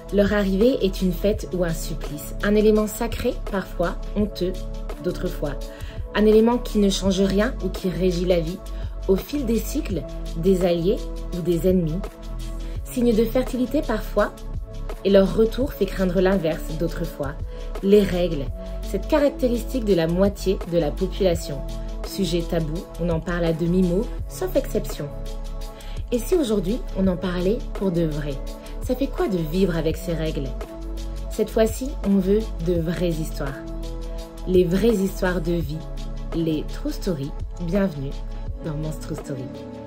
Leur arrivée est une fête ou un supplice, un élément sacré parfois, honteux d'autres fois, un élément qui ne change rien ou qui régit la vie, au fil des cycles, des alliés ou des ennemis. Signe de fertilité parfois, et leur retour fait craindre l'inverse d'autres fois. Les règles, cette caractéristique de la moitié de la population. Sujet tabou, on en parle à demi-mot, sauf exception. Et si aujourd'hui, on en parlait pour de vrai? Ça fait quoi de vivre avec ces règles? Cette fois-ci, on veut de vraies histoires. Les vraies histoires de vie, les True Stories. Bienvenue dans Mon's Story.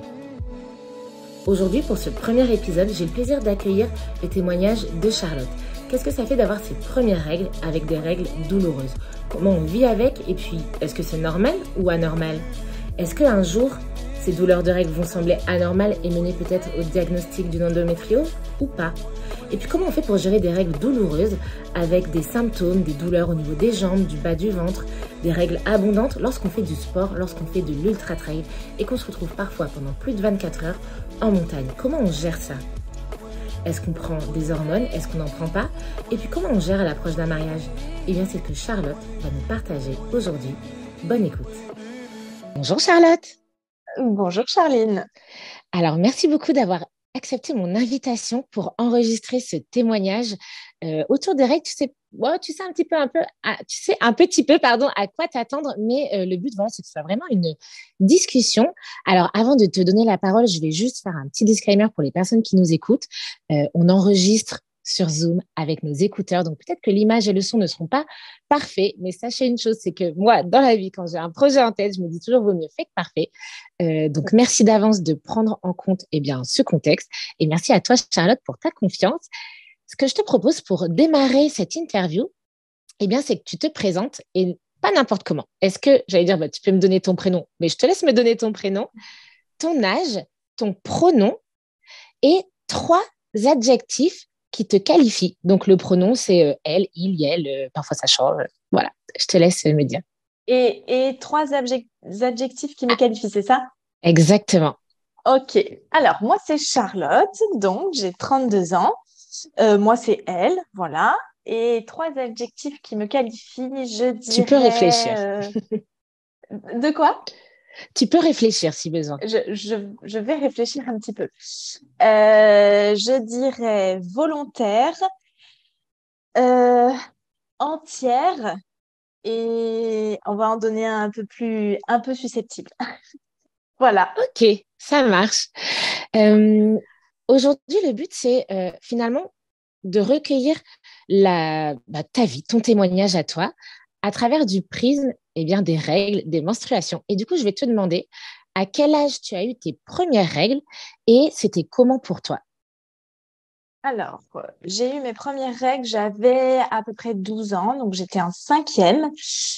Aujourd'hui, pour ce premier épisode, j'ai le plaisir d'accueillir le témoignage de Charlotte. Qu'est-ce que ça fait d'avoir ses premières règles avec des règles douloureuses? Comment on vit avec? Et puis, est-ce que c'est normal ou anormal? Est-ce qu'un jour, ces douleurs de règles vont sembler anormales et mener peut-être au diagnostic d'une endométriose ou pas? Et puis comment on fait pour gérer des règles douloureuses avec des symptômes, des douleurs au niveau des jambes, du bas du ventre, des règles abondantes lorsqu'on fait du sport, lorsqu'on fait de l'ultra-trail et qu'on se retrouve parfois pendant plus de 24 heures en montagne? Comment on gère ça? Est-ce qu'on prend des hormones? Est-ce qu'on n'en prend pas? Et puis comment on gère à l'approche d'un mariage? Eh bien c'est ce que Charlotte va nous partager aujourd'hui. Bonne écoute. Bonjour Charlotte. Bonjour Charline. Alors, merci beaucoup d'avoir accepté mon invitation pour enregistrer ce témoignage autour des règles. Tu sais un petit peu, à quoi t'attendre, mais le but, voilà, c'est que ce soit vraiment une discussion. Alors, avant de te donner la parole, je vais juste faire un petit disclaimer pour les personnes qui nous écoutent. On enregistre sur Zoom avec nos écouteurs. Donc, peut-être que l'image et le son ne seront pas parfaits, mais sachez une chose, c'est que moi, dans la vie, quand j'ai un projet en tête, je me dis toujours vaut mieux fait que parfait. Donc, merci d'avance de prendre en compte ce contexte. Et merci à toi, Charlotte, pour ta confiance. Ce que je te propose pour démarrer cette interview, c'est que tu te présentes et pas n'importe comment. Est-ce que, j'allais dire, tu peux me donner ton prénom, mais je te laisse me donner ton prénom, ton âge, ton pronom et 3 adjectifs qui te qualifient. Donc, le pronom, c'est elle, il, elle, parfois ça change. Voilà, je te laisse me dire. Et 3 adjectifs qui me qualifient, c'est ça? Exactement. Ok. Alors, moi, c'est Charlotte, donc j'ai 32 ans. Moi, c'est elle, voilà. Et 3 adjectifs qui me qualifient, je Tu peux réfléchir. dirais… De quoi? Tu peux réfléchir si besoin. Je vais réfléchir un petit peu. Je dirais volontaire, euh, entière, et on va en donner un peu susceptible. Voilà. Ok, ça marche. Aujourd'hui, le but, c'est finalement de recueillir ta vie, ton témoignage à toi, à travers du prisme des règles, des menstruations. Et du coup, je vais te demander à quel âge tu as eu tes premières règles et c'était comment pour toi? Alors, j'ai eu mes premières règles, j'avais à peu près 12 ans, donc j'étais en 5e.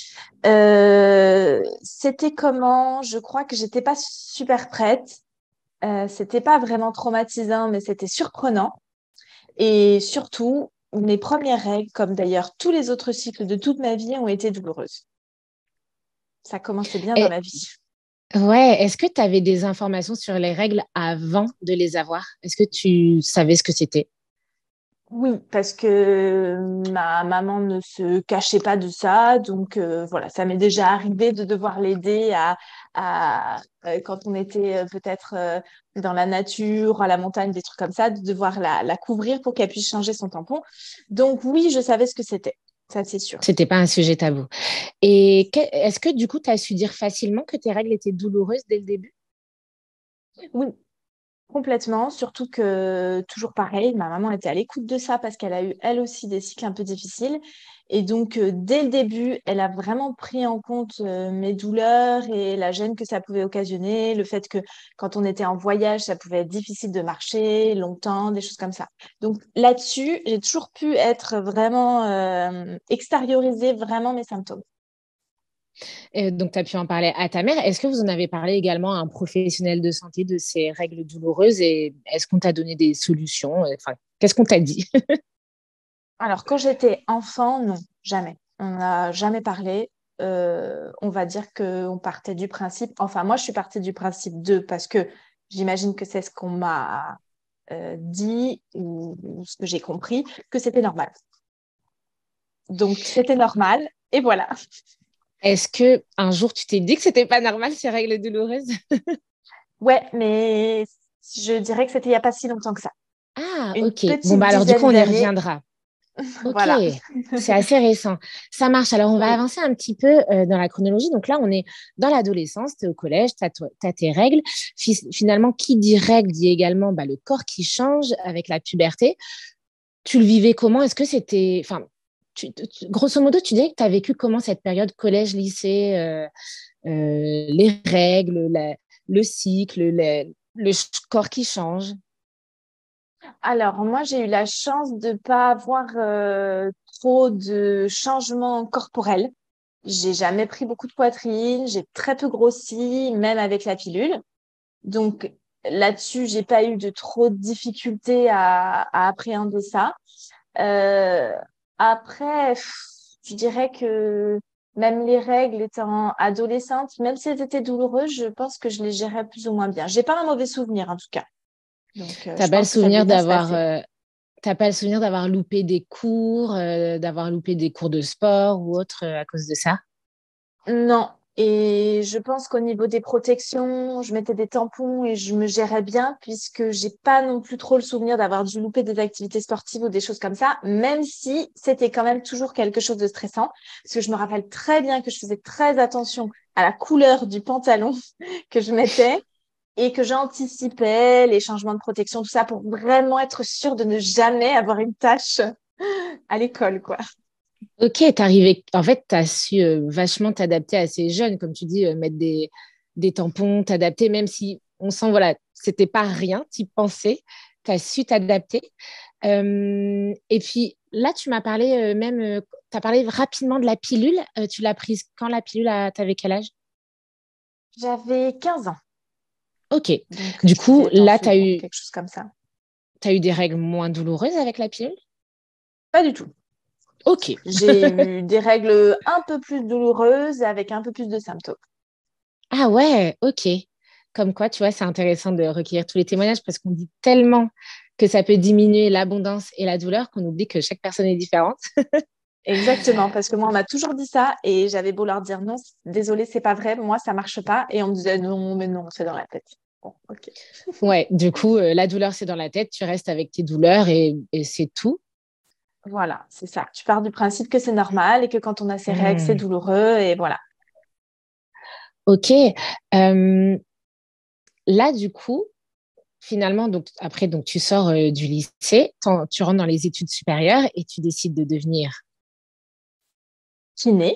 C'était comment? Je crois que j'étais pas super prête. C'était pas vraiment traumatisant, mais c'était surprenant. Et surtout, mes premières règles, comme d'ailleurs tous les autres cycles de toute ma vie, ont été douloureuses. Ça commençait bien dans Et, la vie. ouais, est-ce que tu avais des informations sur les règles avant de les avoir? Est-ce que tu savais ce que c'était? Oui, parce que ma maman ne se cachait pas de ça, donc voilà, ça m'est déjà arrivé de devoir l'aider quand on était peut-être dans la nature, à la montagne, des trucs comme ça, de devoir la couvrir pour qu'elle puisse changer son tampon. Donc oui, je savais ce que c'était, ça c'est sûr. C'était pas un sujet tabou. Et est-ce que du coup, tu as su dire facilement que tes règles étaient douloureuses dès le début? Oui, complètement, surtout que toujours pareil, ma maman était à l'écoute de ça parce qu'elle a eu elle aussi des cycles un peu difficiles. Et donc, dès le début, elle a vraiment pris en compte mes douleurs et la gêne que ça pouvait occasionner, le fait que quand on était en voyage, ça pouvait être difficile de marcher longtemps, des choses comme ça. Donc là-dessus, j'ai toujours pu être vraiment extérioriser vraiment mes symptômes. Donc, tu as pu en parler à ta mère. Est-ce que vous en avez parlé également à un professionnel de santé de ces règles douloureuses et est-ce qu'on t'a donné des solutions? Enfin, qu'est-ce qu'on t'a dit? Alors, quand j'étais enfant, non, jamais. On n'a jamais parlé. On va dire qu'on partait du principe, enfin, moi, je suis partie du principe de, parce que j'imagine que c'est ce qu'on m'a dit ou ce que j'ai compris, que c'était normal. Donc, c'était normal. Et voilà. Est-ce que un jour tu t'es dit que c'était pas normal ces règles douloureuses? Ouais, mais je dirais que c'était il n'y a pas si longtemps que ça. Ah, Une ok. Bon, petite bah alors du coup, dizaine on y d'années. reviendra. Ok, Voilà. c'est assez récent. Ça marche. Alors, on va Oui. avancer un petit peu dans la chronologie. Donc là, on est dans l'adolescence, tu es au collège, tu as, tes règles. Finalement, qui dit règles dit également bah, le corps qui change avec la puberté. Tu le vivais comment? Est-ce que c'était... Enfin, grosso modo, tu dirais que tu as vécu comment cette période collège-lycée, les règles, le cycle, corps qui change? Alors, moi, j'ai eu la chance de ne pas avoir trop de changements corporels. J'ai jamais pris beaucoup de poitrine, j'ai très peu grossi, même avec la pilule. Donc, là-dessus, j'ai pas eu de trop de difficultés à appréhender ça. Euh, après, je dirais que même les règles étant adolescente, même si elles étaient douloureuses, je pense que je les gérais plus ou moins bien. J'ai pas un mauvais souvenir, en tout cas. Donc, T'as je pas le pense que ça devait souvenir bien se d'avoir passer. T'as pas le souvenir d'avoir loupé des cours, d'avoir loupé des cours de sport ou autre à cause de ça? Non. Et je pense qu'au niveau des protections, je mettais des tampons et je me gérais bien puisque j'ai pas non plus trop le souvenir d'avoir dû louper des activités sportives ou des choses comme ça, même si c'était quand même toujours quelque chose de stressant. Parce que je me rappelle très bien que je faisais très attention à la couleur du pantalon que je mettais et que j'anticipais les changements de protection, tout ça pour vraiment être sûre de ne jamais avoir une tâche à l'école, quoi. Ok, t'arrivais. En fait, tu as su vachement t'adapter assez jeune, comme tu dis, mettre des tampons, t'adapter, même si on sent, voilà, c'était pas rien, tu pensais, tu as su t'adapter. Et puis là, tu m'as parlé tu as parlé rapidement de la pilule. Tu l'as prise quand la pilule, t'avais quel âge? J'avais 15 ans. Ok. Donc, Du je devais coup, être en là, tu as seconde, eu, quelque chose comme ça. t'as eu des règles moins douloureuses avec la pilule? Pas du tout. Ok. J'ai eu des règles un peu plus douloureuses avec un peu plus de symptômes. Ah ouais, ok. Comme quoi, tu vois, c'est intéressant de recueillir tous les témoignages parce qu'on dit tellement que ça peut diminuer l'abondance et la douleur qu'on oublie que chaque personne est différente. Exactement, parce que moi, on m'a toujours dit ça et j'avais beau leur dire non, désolé, c'est pas vrai, moi, ça marche pas. Et on me disait non, mais non, c'est dans la tête. Bon, ok. Ouais, du coup, la douleur, c'est dans la tête, tu restes avec tes douleurs et c'est tout. Voilà, c'est ça. Tu pars du principe que c'est normal et que quand on a ses règles, c'est Hmm. douloureux et voilà. Ok. Euh, Là, du coup, finalement, donc, après, donc, tu sors du lycée, tu rentres dans les études supérieures et tu décides de devenir Kiné.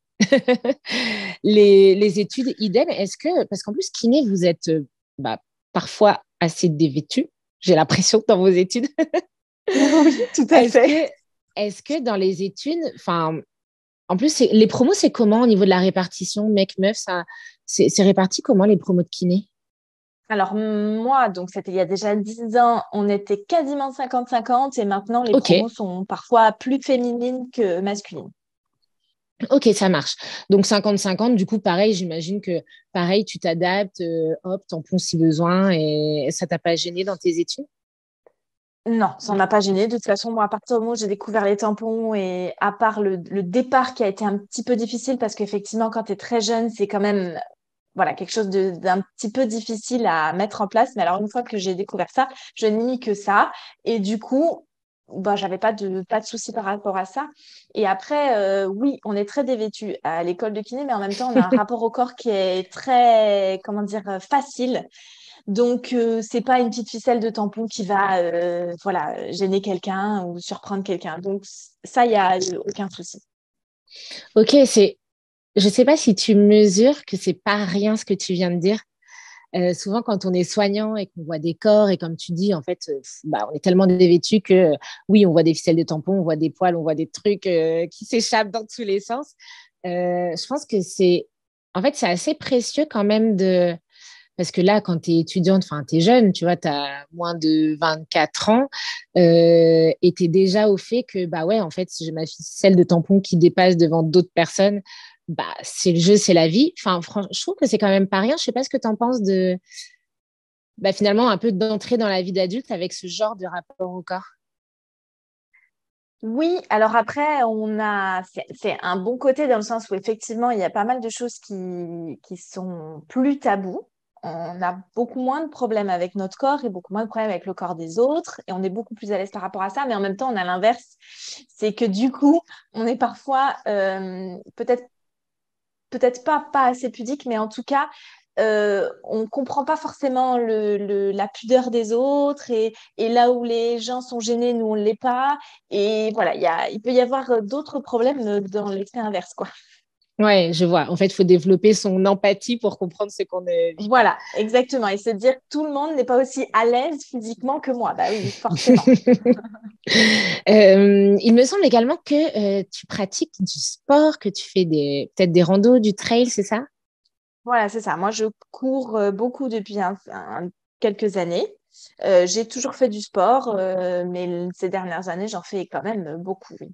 les études, idem, est-ce que, parce qu'en plus, kiné, vous êtes bah, parfois assez dévêtus, j'ai l'impression, dans vos études. Oui, tout à Est-ce fait. que, est-ce que dans les études, enfin, en plus, les promos, c'est comment au niveau de la répartition, mec-meuf, ça, c'est réparti comment les promos de kiné? Alors moi, donc c'était il y a déjà 10 ans, on était quasiment 50-50 et maintenant les Ok, promos sont parfois plus féminines que masculines. ok, ça marche. Donc 50-50, du coup, pareil, j'imagine que pareil, tu t'adaptes, hop, tampon si besoin, et ça t'a pas gêné dans tes études? Non, ça ne m'a pas gênée. De toute façon, moi, à partir du moment où j'ai découvert les tampons et à part le départ qui a été un petit peu difficile parce qu'effectivement, quand tu es très jeune, c'est quand même voilà, quelque chose d'un petit peu difficile à mettre en place. Mais alors, une fois que j'ai découvert ça, je n'ai mis que ça. Et du coup, bah, j'avais pas de souci par rapport à ça. Et après, oui, on est très dévêtus à l'école de kiné, mais en même temps, on a un rapport au corps qui est très, comment dire, facile. Donc, c'est pas une petite ficelle de tampon qui va, voilà, gêner quelqu'un ou surprendre quelqu'un. Donc, ça, il y a aucun souci. Ok, je sais pas si tu mesures que c'est pas rien ce que tu viens de dire. Souvent, quand on est soignant et qu'on voit des corps, et comme tu dis, en fait, bah, on est tellement dévêtus que oui, on voit des ficelles de tampons, on voit des poils, on voit des trucs qui s'échappent dans tous les sens. Je pense que en fait, c'est assez précieux quand même parce que là, quand tu es étudiante, enfin, tu es jeune, tu vois, tu as moins de 24 ans, et tu es déjà au fait que, bah ouais, en fait, si j'ai ma ficelle de tampon qui dépasse devant d'autres personnes, bah, c'est le jeu, c'est la vie. Enfin, franchement, je trouve que c'est quand même pas rien. Je sais pas ce que tu en penses finalement un peu d'entrer dans la vie d'adulte avec ce genre de rapport au corps. Oui, alors après, c'est un bon côté dans le sens où effectivement, il y a pas mal de choses qui sont plus tabous. On a beaucoup moins de problèmes avec notre corps et beaucoup moins de problèmes avec le corps des autres et on est beaucoup plus à l'aise par rapport à ça. Mais en même temps, on a l'inverse. C'est que du coup, on est parfois peut-être pas assez pudique, mais en tout cas, on comprend pas forcément la pudeur des autres et là où les gens sont gênés, nous, on ne l'est pas. Et voilà, il peut y avoir d'autres problèmes dans l'extrême inverse, quoi. Ouais, je vois. En fait, il faut développer son empathie pour comprendre ce qu'on ne vit pas. Voilà, exactement. Et se dire que tout le monde n'est pas aussi à l'aise physiquement que moi. Bah oui, forcément. Il me semble également que tu pratiques du sport, que tu fais peut-être des randos, du trail, c'est ça? Voilà, c'est ça. Moi, je cours beaucoup depuis quelques années. J'ai toujours fait du sport, mais ces dernières années, j'en fais quand même beaucoup, oui.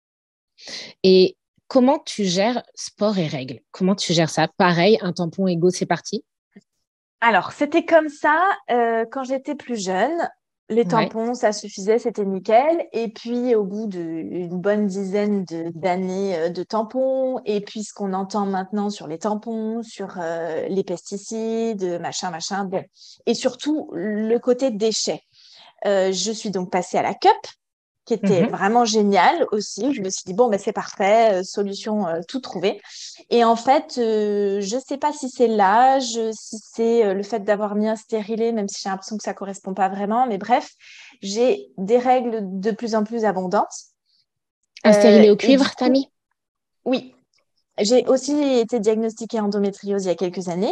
Et comment tu gères sport et règles? Comment tu gères ça? Pareil, un tampon égaux, c'est parti? Alors, c'était comme ça quand j'étais plus jeune. Les Ouais. tampons, ça suffisait, c'était nickel. Et puis, au bout d'une bonne dizaine d'années de tampons, et puis ce qu'on entend maintenant sur les tampons, sur les pesticides, machin, machin, bon. Et surtout, le côté déchets. Je suis donc passée à la cup, qui était Mhm. vraiment génial aussi. Je me suis dit, bon, ben, c'est parfait, solution tout trouvée. Et en fait, je sais pas si c'est l'âge, si c'est le fait d'avoir mis un stérilet, même si j'ai l'impression que ça correspond pas vraiment. Mais bref, j'ai des règles de plus en plus abondantes. Un stérilet au Et du cuivre, t'as coup, mis? oui, j'ai aussi été diagnostiquée endométriose il y a quelques années.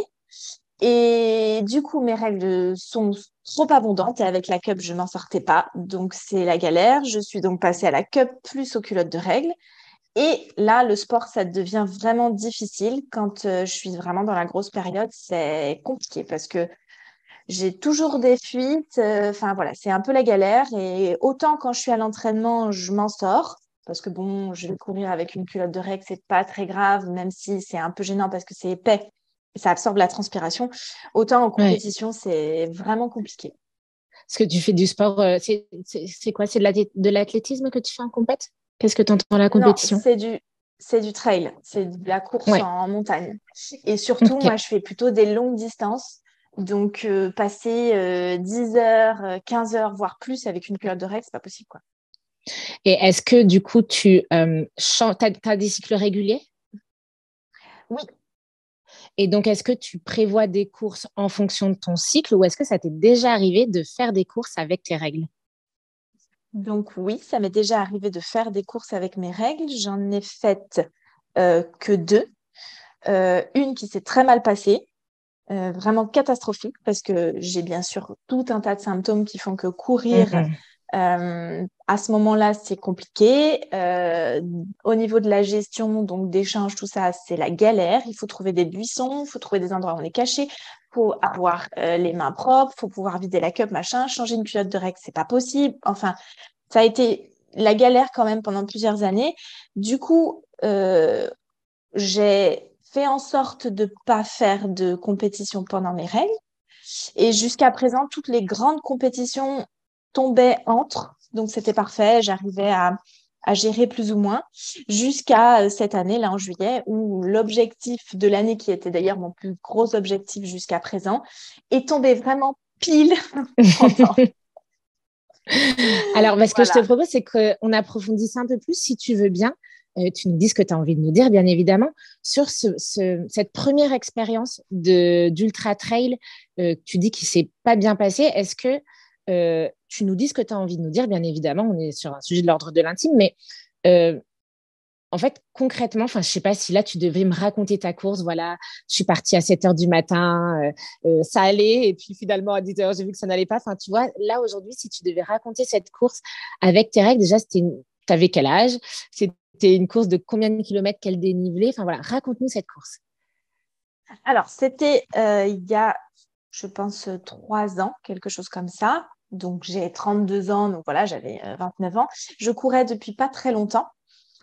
Et du coup, mes règles sont trop abondantes et avec la cup, je m'en sortais pas. Donc, c'est la galère. Je suis donc passée à la cup plus aux culottes de règles. Et là, le sport, ça devient vraiment difficile. Quand je suis vraiment dans la grosse période, c'est compliqué parce que j'ai toujours des fuites. Enfin, voilà, c'est un peu la galère. Et autant quand je suis à l'entraînement, je m'en sors. Parce que bon, je vais courir avec une culotte de règles, c'est pas très grave, même si c'est un peu gênant parce que c'est épais et ça absorbe la transpiration. Autant en Ouais. compétition, c'est vraiment compliqué. Parce que tu fais du sport, c'est quoi? C'est de l'athlétisme que tu fais en compète? Qu'est-ce que tu entends la Non, compétition? c'est du trail, c'est de la course Ouais. en montagne. Et surtout, Ok. moi, je fais plutôt des longues distances. Donc, passer 10 heures, 15 heures, voire plus avec une culotte de règles, c'est pas possible, quoi. Et est-ce que du coup, t'as des cycles réguliers? Oui, Et donc, est-ce que tu prévois des courses en fonction de ton cycle ou est-ce que ça t'est déjà arrivé de faire des courses avec tes règles? donc oui, ça m'est déjà arrivé de faire des courses avec mes règles. J'en ai faites que deux. Une qui s'est très mal passée, vraiment catastrophique, parce que j'ai bien sûr tout un tas de symptômes qui font que courir Mhm. à ce moment-là, c'est compliqué. Au niveau de la gestion, donc d'échange, tout ça, c'est la galère. Il faut trouver des buissons, il faut trouver des endroits où on est caché, il faut avoir les mains propres, il faut pouvoir vider la cup, machin. Changer une culotte de règle, c'est pas possible. Enfin, ça a été la galère quand même pendant plusieurs années. Du coup, j'ai fait en sorte de pas faire de compétition pendant mes règles. Et jusqu'à présent, toutes les grandes compétitions tombaient entre. Donc, c'était parfait. J'arrivais à gérer plus ou moins jusqu'à cette année, là, en juillet, où l'objectif de l'année, qui était d'ailleurs mon plus gros objectif jusqu'à présent, est tombé vraiment pile pendant. Alors, ce que je te Voilà. propose, c'est qu'on approfondisse un peu plus, si tu veux bien. Tu nous dis ce que tu as envie de nous dire, bien évidemment, sur cette première expérience d'Ultra Trail. Tu dis qu'il ne s'est pas bien passé. Est-ce que tu nous dis ce que tu as envie de nous dire? Bien évidemment, on est sur un sujet de l'ordre de l'intime, mais euh, en fait, concrètement, enfin, je sais pas si là, tu devrais me raconter ta course. Voilà, je suis partie à 7 heures du matin, ça allait, et puis finalement, à 10 heures, j'ai vu que ça n'allait pas. Enfin, tu vois, là, aujourd'hui, si tu devais raconter cette course avec tes règles, déjà, t'avais quel âge? C'était une course de combien de kilomètres, quel dénivelé? Enfin, voilà, raconte-nous cette course. Alors, c'était il y a, je pense, 3 ans, quelque chose comme ça. Donc, j'ai 32 ans, donc voilà, j'avais 29 ans. Je courais depuis pas très longtemps.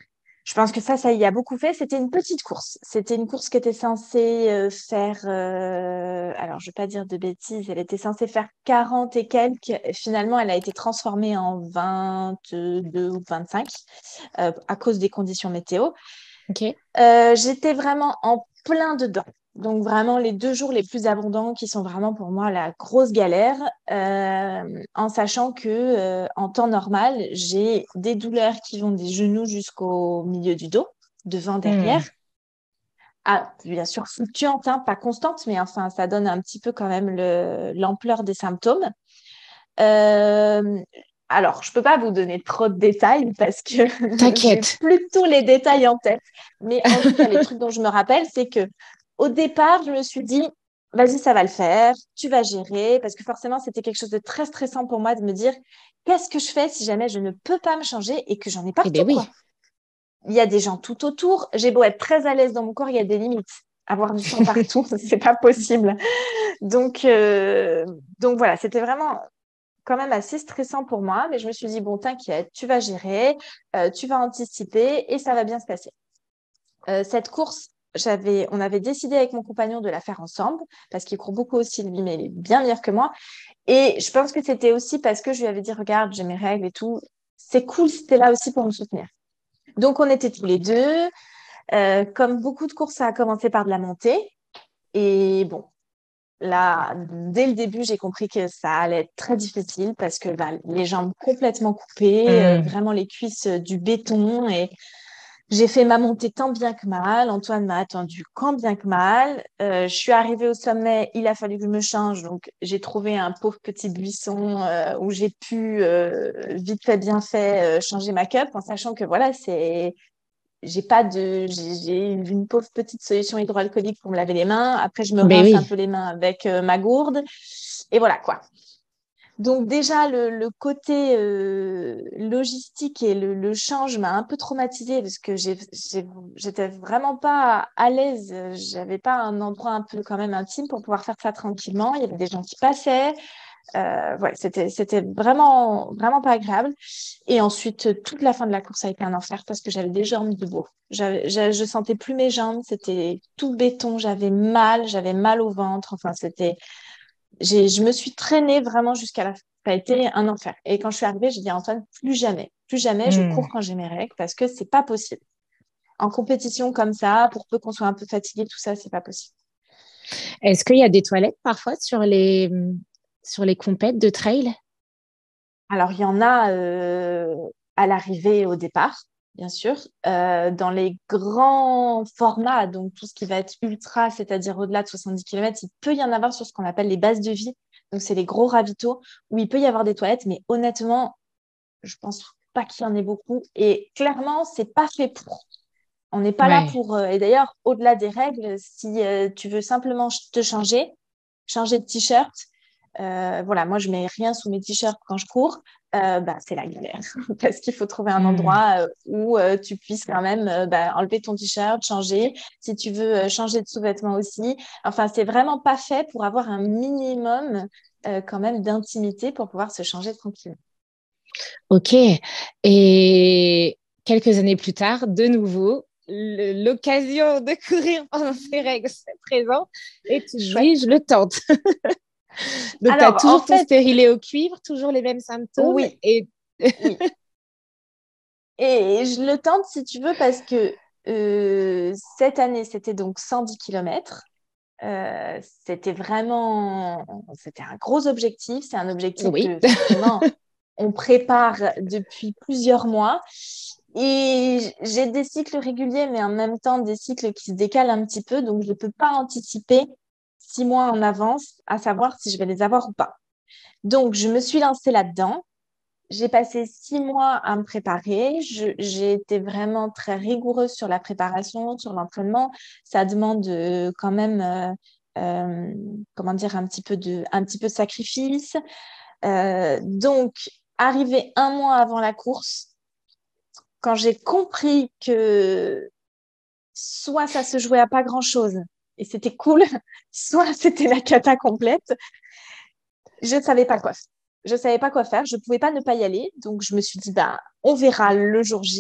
Je pense que ça y a beaucoup fait. C'était une petite course. C'était une course qui était censée faire, alors je vais pas dire de bêtises, elle était censée faire 40 et quelques. Finalement, elle a été transformée en 22 ou 25 à cause des conditions météo. Ok. J'étais vraiment en plein dedans. Donc vraiment les 2 jours les plus abondants qui sont vraiment pour moi la grosse galère, en sachant que en temps normal, j'ai des douleurs qui vont des genoux jusqu'au milieu du dos, devant, derrière. Hmm. Ah, bien sûr fluctuante, hein, pas constante, mais enfin ça donne un petit peu quand même l'ampleur des symptômes. Euh, alors, je peux pas vous donner trop de détails parce que j'ai T'inquiète. plus tous les détails en tête. Mais en tout cas, les trucs dont je me rappelle, c'est que au départ, je me suis dit, vas-y, ça va le faire, tu vas gérer, parce que forcément, c'était quelque chose de très stressant pour moi de me dire, qu'est-ce que je fais si jamais je ne peux pas me changer et que j'en ai Eh bien partout, oui. quoi. Il y a des gens tout autour. J'ai beau être très à l'aise dans mon corps, il y a des limites. Avoir du sang partout, c'est pas possible. Donc, euh, donc voilà, c'était vraiment quand même assez stressant pour moi, mais je me suis dit, bon, t'inquiète, tu vas gérer, tu vas anticiper et ça va bien se passer. Cette course, on avait décidé avec mon compagnon de la faire ensemble parce qu'il court beaucoup aussi, lui, mais il est bien meilleur que moi. Et je pense que c'était aussi parce que je lui avais dit, regarde, j'ai mes règles et tout. C'est cool, c'était là aussi pour me soutenir. Donc, on était tous les deux. Comme beaucoup de courses, ça a commencé par de la montée. Et bon, là, dès le début, j'ai compris que ça allait être très difficile parce que bah, les jambes complètement coupées, Hmm. vraiment les cuisses du béton. Et j'ai fait ma montée tant bien que mal. Antoine m'a attendu quand bien que mal. Je suis arrivée au sommet, il a fallu que je me change. Donc, j'ai trouvé un pauvre petit buisson où j'ai pu, vite fait, bien fait, changer ma cup en sachant que voilà, j'ai une pauvre petite solution hydroalcoolique pour me laver les mains. Après, je me Ben rince un oui. peu les mains avec ma gourde. Et voilà quoi. Donc déjà, le côté logistique et le change m'a un peu traumatisée parce que j'étais vraiment pas à l'aise. J'avais pas un endroit un peu quand même intime pour pouvoir faire ça tranquillement. Il y avait des gens qui passaient. Ouais, c'était vraiment, vraiment pas agréable. Et ensuite, toute la fin de la course a été un enfer parce que j'avais des jambes de veau. Je sentais plus mes jambes, c'était tout béton, j'avais mal au ventre. Enfin, je me suis traînée vraiment jusqu'à la fin. Ça a été un enfer. Et quand je suis arrivée, j'ai dit à Antoine, plus jamais je Hmm. cours quand j'ai mes règles parce que c'est pas possible. En compétition comme ça, pour peu qu'on soit un peu fatigué, tout ça, c'est pas possible. Est-ce qu'il y a des toilettes parfois sur les compètes de trail? Alors, il y en a à l'arrivée au départ, bien sûr. Dans les grands formats, donc tout ce qui va être ultra, c'est-à-dire au-delà de 70 km, il peut y en avoir sur ce qu'on appelle les bases de vie. Donc, c'est les gros ravitaux où il peut y avoir des toilettes, mais honnêtement, je pense pas qu'il y en ait beaucoup. Et clairement, c'est pas fait pour. On n'est pas là Ouais. pour. Et d'ailleurs, au-delà des règles, si tu veux simplement te changer de t-shirt, voilà, moi, je mets rien sous mes t-shirts quand je cours. Bah, c'est la galère parce qu'il faut trouver un Hmm. endroit où tu puisses quand même bah, enlever ton t-shirt, changer. Si tu veux changer de sous-vêtements aussi. Enfin, c'est vraiment pas fait pour avoir un minimum quand même d'intimité pour pouvoir se changer tranquille. Ok. Et quelques années plus tard, de nouveau, l'occasion de courir pendant ces règles se présente et tu te dis, Chouette. je le tente. Donc, tu as Alors, en toujours ton fait, stérilet au cuivre, toujours les mêmes symptômes oui, et oui. Et je le tente si tu veux parce que cette année, c'était donc 110 km. C'était un gros objectif. C'est un objectif oui. que forcément, on prépare depuis plusieurs mois. Et j'ai des cycles réguliers, mais en même temps des cycles qui se décalent un petit peu. Donc, je ne peux pas anticiper 6 mois en avance à savoir si je vais les avoir ou pas. Donc, je me suis lancée là-dedans. J'ai passé 6 mois à me préparer. J'ai été vraiment très rigoureuse sur la préparation, sur l'entraînement. Ça demande quand même, comment dire, un petit peu de sacrifice. Donc, arrivé un mois avant la course, quand j'ai compris que soit ça se jouait à pas grand-chose et c'était cool, soit c'était la cata complète, je ne savais pas quoi faire. Je savais pas quoi faire, je pouvais pas ne pas y aller, donc je me suis dit bah on verra le jour J.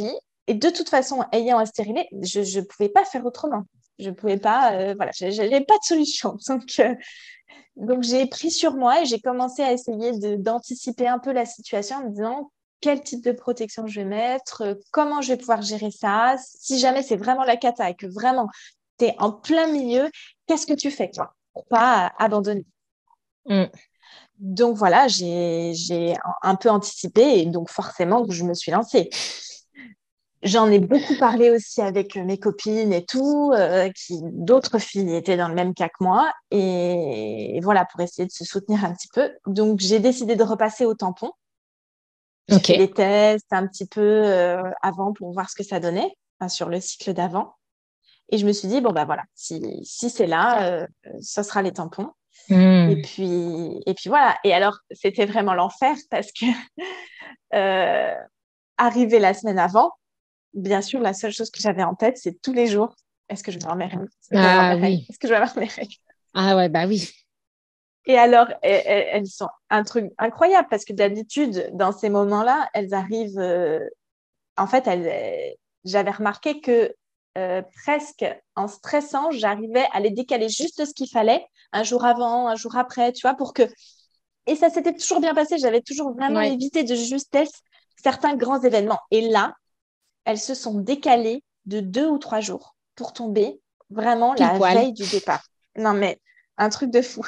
Et de toute façon, ayant un stérilet, je ne pouvais pas faire autrement. Je ne pouvais pas, voilà, je n'avais pas de solution. Donc, j'ai pris sur moi et j'ai commencé à essayer d'anticiper un peu la situation en me disant quel type de protection je vais mettre, comment je vais pouvoir gérer ça. Si jamais c'est vraiment la cata et que vraiment tu es en plein milieu, qu'est-ce que tu fais, toi, pour pas abandonner? Mm. Donc voilà, j'ai un peu anticipé et donc forcément que je me suis lancée. J'en ai beaucoup parlé aussi avec mes copines et tout, d'autres filles étaient dans le même cas que moi. Et voilà, pour essayer de se soutenir un petit peu. Donc, j'ai décidé de repasser au tampon. J'ai Ok. fait des tests un petit peu avant pour voir ce que ça donnait, enfin, sur le cycle d'avant. Et je me suis dit, bon, bah voilà, si c'est là, ça sera les tampons. Mm. Et puis voilà. Et alors, c'était vraiment l'enfer parce que euh, arrivé la semaine avant, bien sûr, la seule chose que j'avais en tête, c'est tous les jours, est-ce que je vais avoir mes règles? Est-ce que je vais avoir mes Ah règles? oui. Est-ce que je vais avoir mes règles? Ah ouais, bah oui. Et alors, elles sont un truc incroyable parce que d'habitude, dans ces moments-là, elles arrivent. En fait, j'avais remarqué que presque en stressant, j'arrivais à les décaler juste ce qu'il fallait, un jour avant, un jour après, tu vois, pour que. Et ça s'était toujours bien passé. J'avais toujours vraiment Ouais. évité de justesse certains grands événements. Et là, elles se sont décalées de 2 ou 3 jours pour tomber vraiment Pile la poil. veille du départ. Non, mais un truc de fou.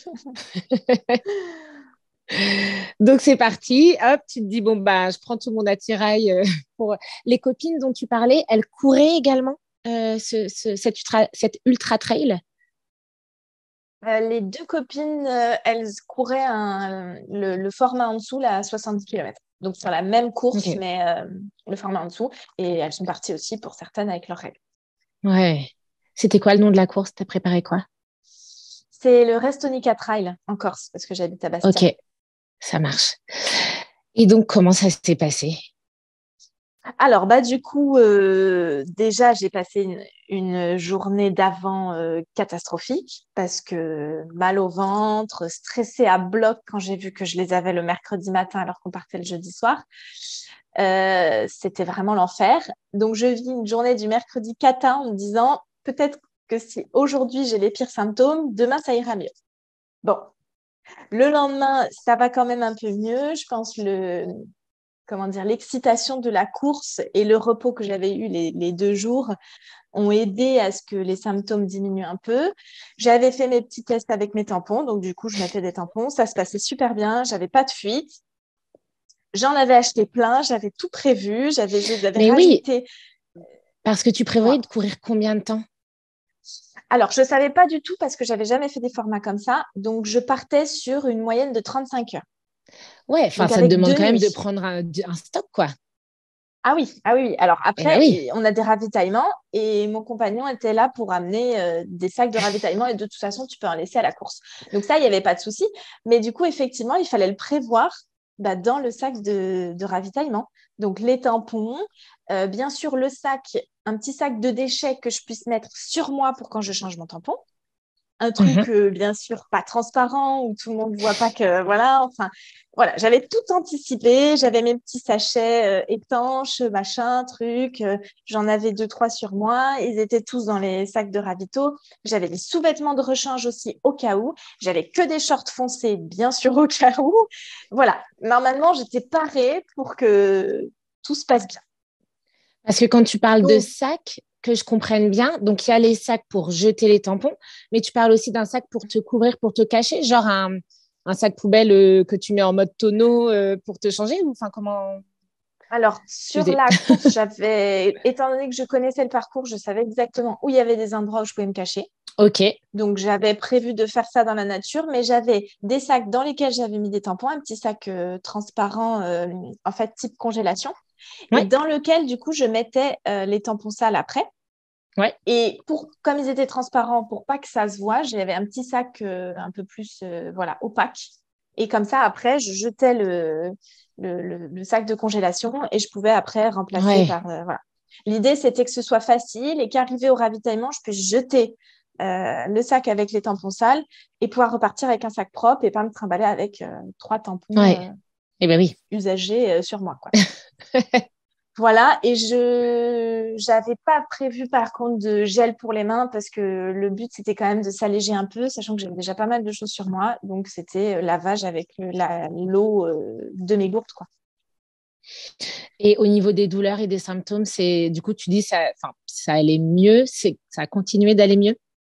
Donc c'est parti, hop, tu te dis bon bah je prends tout mon attirail pour les copines dont tu parlais, elles couraient également cet ultra trail. Les deux copines, elles couraient le format en dessous, là, à 70 km. Donc, sur la même course, Ok. mais le format en dessous. Et elles sont parties aussi pour certaines avec leurs règles. Ouais. C'était quoi le nom de la course? T'as préparé quoi? C'est le Restonica Trail en Corse, parce que j'habite à Ok, Bastia. ça marche. Et donc comment ça s'est passé? Alors, bah, du coup, déjà, j'ai passé une journée d'avant catastrophique parce que mal au ventre, stressée à bloc quand j'ai vu que je les avais le mercredi matin alors qu'on partait le jeudi soir. C'était vraiment l'enfer. Donc, je vis une journée du mercredi cata en me disant peut-être que si aujourd'hui j'ai les pires symptômes, demain ça ira mieux. Bon, le lendemain, ça va quand même un peu mieux. Je pense comment dire, l'excitation de la course et le repos que j'avais eu les 2 jours ont aidé à ce que les symptômes diminuent un peu. J'avais fait mes petits tests avec mes tampons, donc du coup, je mettais des tampons. Ça se passait super bien, j'avais pas de fuite. J'en avais acheté plein, j'avais tout prévu, j'avais Mais oui, rajouté. parce que tu prévoyais Dis-moi. de courir combien de temps? Alors, je ne savais pas du tout parce que j'avais jamais fait des formats comme ça. Donc, je partais sur une moyenne de 35 heures. Ouais, enfin Donc, ça te avec demande deux quand même de nuits. prendre un stock quoi. Ah oui, ah oui, oui. Alors Eh ben après, oui. on a des ravitaillements et mon compagnon était là pour amener des sacs de ravitaillement et de toute façon, tu peux en laisser à la course. Donc ça, il n'y avait pas de souci. Mais du coup, effectivement, il fallait le prévoir bah, dans le sac de ravitaillement. Donc les tampons, bien sûr le sac, un petit sac de déchets que je puisse mettre sur moi pour quand je change mon tampon, un Mhm. truc bien sûr pas transparent où tout le monde ne voit pas que voilà, enfin voilà, j'avais tout anticipé, j'avais mes petits sachets étanches, machin, truc, j'en avais 2 3 sur moi, ils étaient tous dans les sacs de ravito, j'avais des sous-vêtements de rechange aussi au cas où, j'avais que des shorts foncés bien sûr au cas où. Voilà, normalement, j'étais parée pour que tout se passe bien. Parce que quand tu parles de Donc sacs, que je comprenne bien, donc il y a les sacs pour jeter les tampons, mais tu parles aussi d'un sac pour te couvrir, pour te cacher, genre un sac poubelle que tu mets en mode tonneau pour te changer ou enfin comment alors, tu sur faisais? la course, étant donné que je connaissais le parcours, je savais exactement où il y avait des endroits où je pouvais me cacher. Ok, Donc, j'avais prévu de faire ça dans la nature, mais j'avais des sacs dans lesquels j'avais mis des tampons, un petit sac transparent, en fait, type congélation, et ouais, dans lequel, du coup, je mettais les tampons sales après. ouais, Et comme ils étaient transparents, pour pas que ça se voit, j'avais un petit sac un peu plus voilà, opaque. Et comme ça, après, je jetais le sac de congélation et je pouvais après remplacer ouais. par. Voilà. L'idée, c'était que ce soit facile et qu'arrivé au ravitaillement, je puisse jeter le sac avec les tampons sales et pouvoir repartir avec un sac propre et pas me trimballer avec 3 tampons Ouais. Eh ben oui. usagés sur moi, quoi. Voilà, et je n'avais pas prévu par contre de gel pour les mains parce que le but c'était quand même de s'alléger un peu, sachant que j'avais déjà pas mal de choses sur moi, donc c'était lavage avec l'eau de mes gourdes, quoi. Et au niveau des douleurs et des symptômes, du coup, tu dis ça, enfin, ça allait mieux, ça a continué d'aller mieux?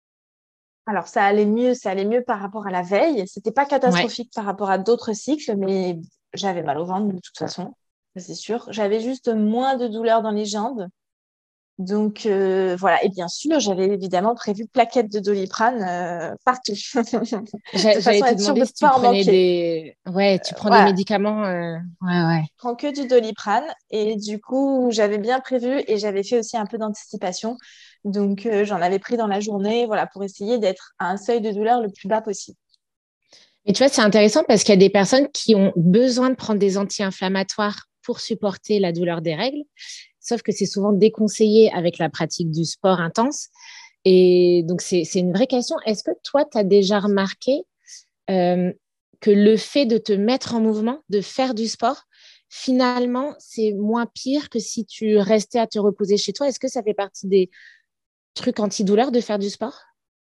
Alors ça allait mieux par rapport à la veille. C'était pas Ouais. catastrophique par rapport à d'autres cycles, mais j'avais mal au ventre de toute façon, ça, c'est sûr. J'avais juste moins de douleurs dans les jambes. Donc voilà, et bien sûr, j'avais évidemment prévu plaquettes de Doliprane partout, de J'allais façon à te être sûre de demander ne si tu pas en prenais manquer. des... Ouais, tu prends des Voilà, médicaments. Ouais, ouais. je prends que du Doliprane et du coup, j'avais bien prévu et j'avais fait aussi un peu d'anticipation. Donc j'en avais pris dans la journée, voilà, pour essayer d'être à un seuil de douleur le plus bas possible. Et tu vois, c'est intéressant parce qu'il y a des personnes qui ont besoin de prendre des anti-inflammatoires pour supporter la douleur des règles, sauf que c'est souvent déconseillé avec la pratique du sport intense. Et donc, c'est une vraie question. Est-ce que toi, tu as déjà remarqué euh, que le fait de te mettre en mouvement, de faire du sport, finalement, c'est moins pire que si tu restais à te reposer chez toi? Est-ce que ça fait partie des trucs antidouleurs de faire du sport?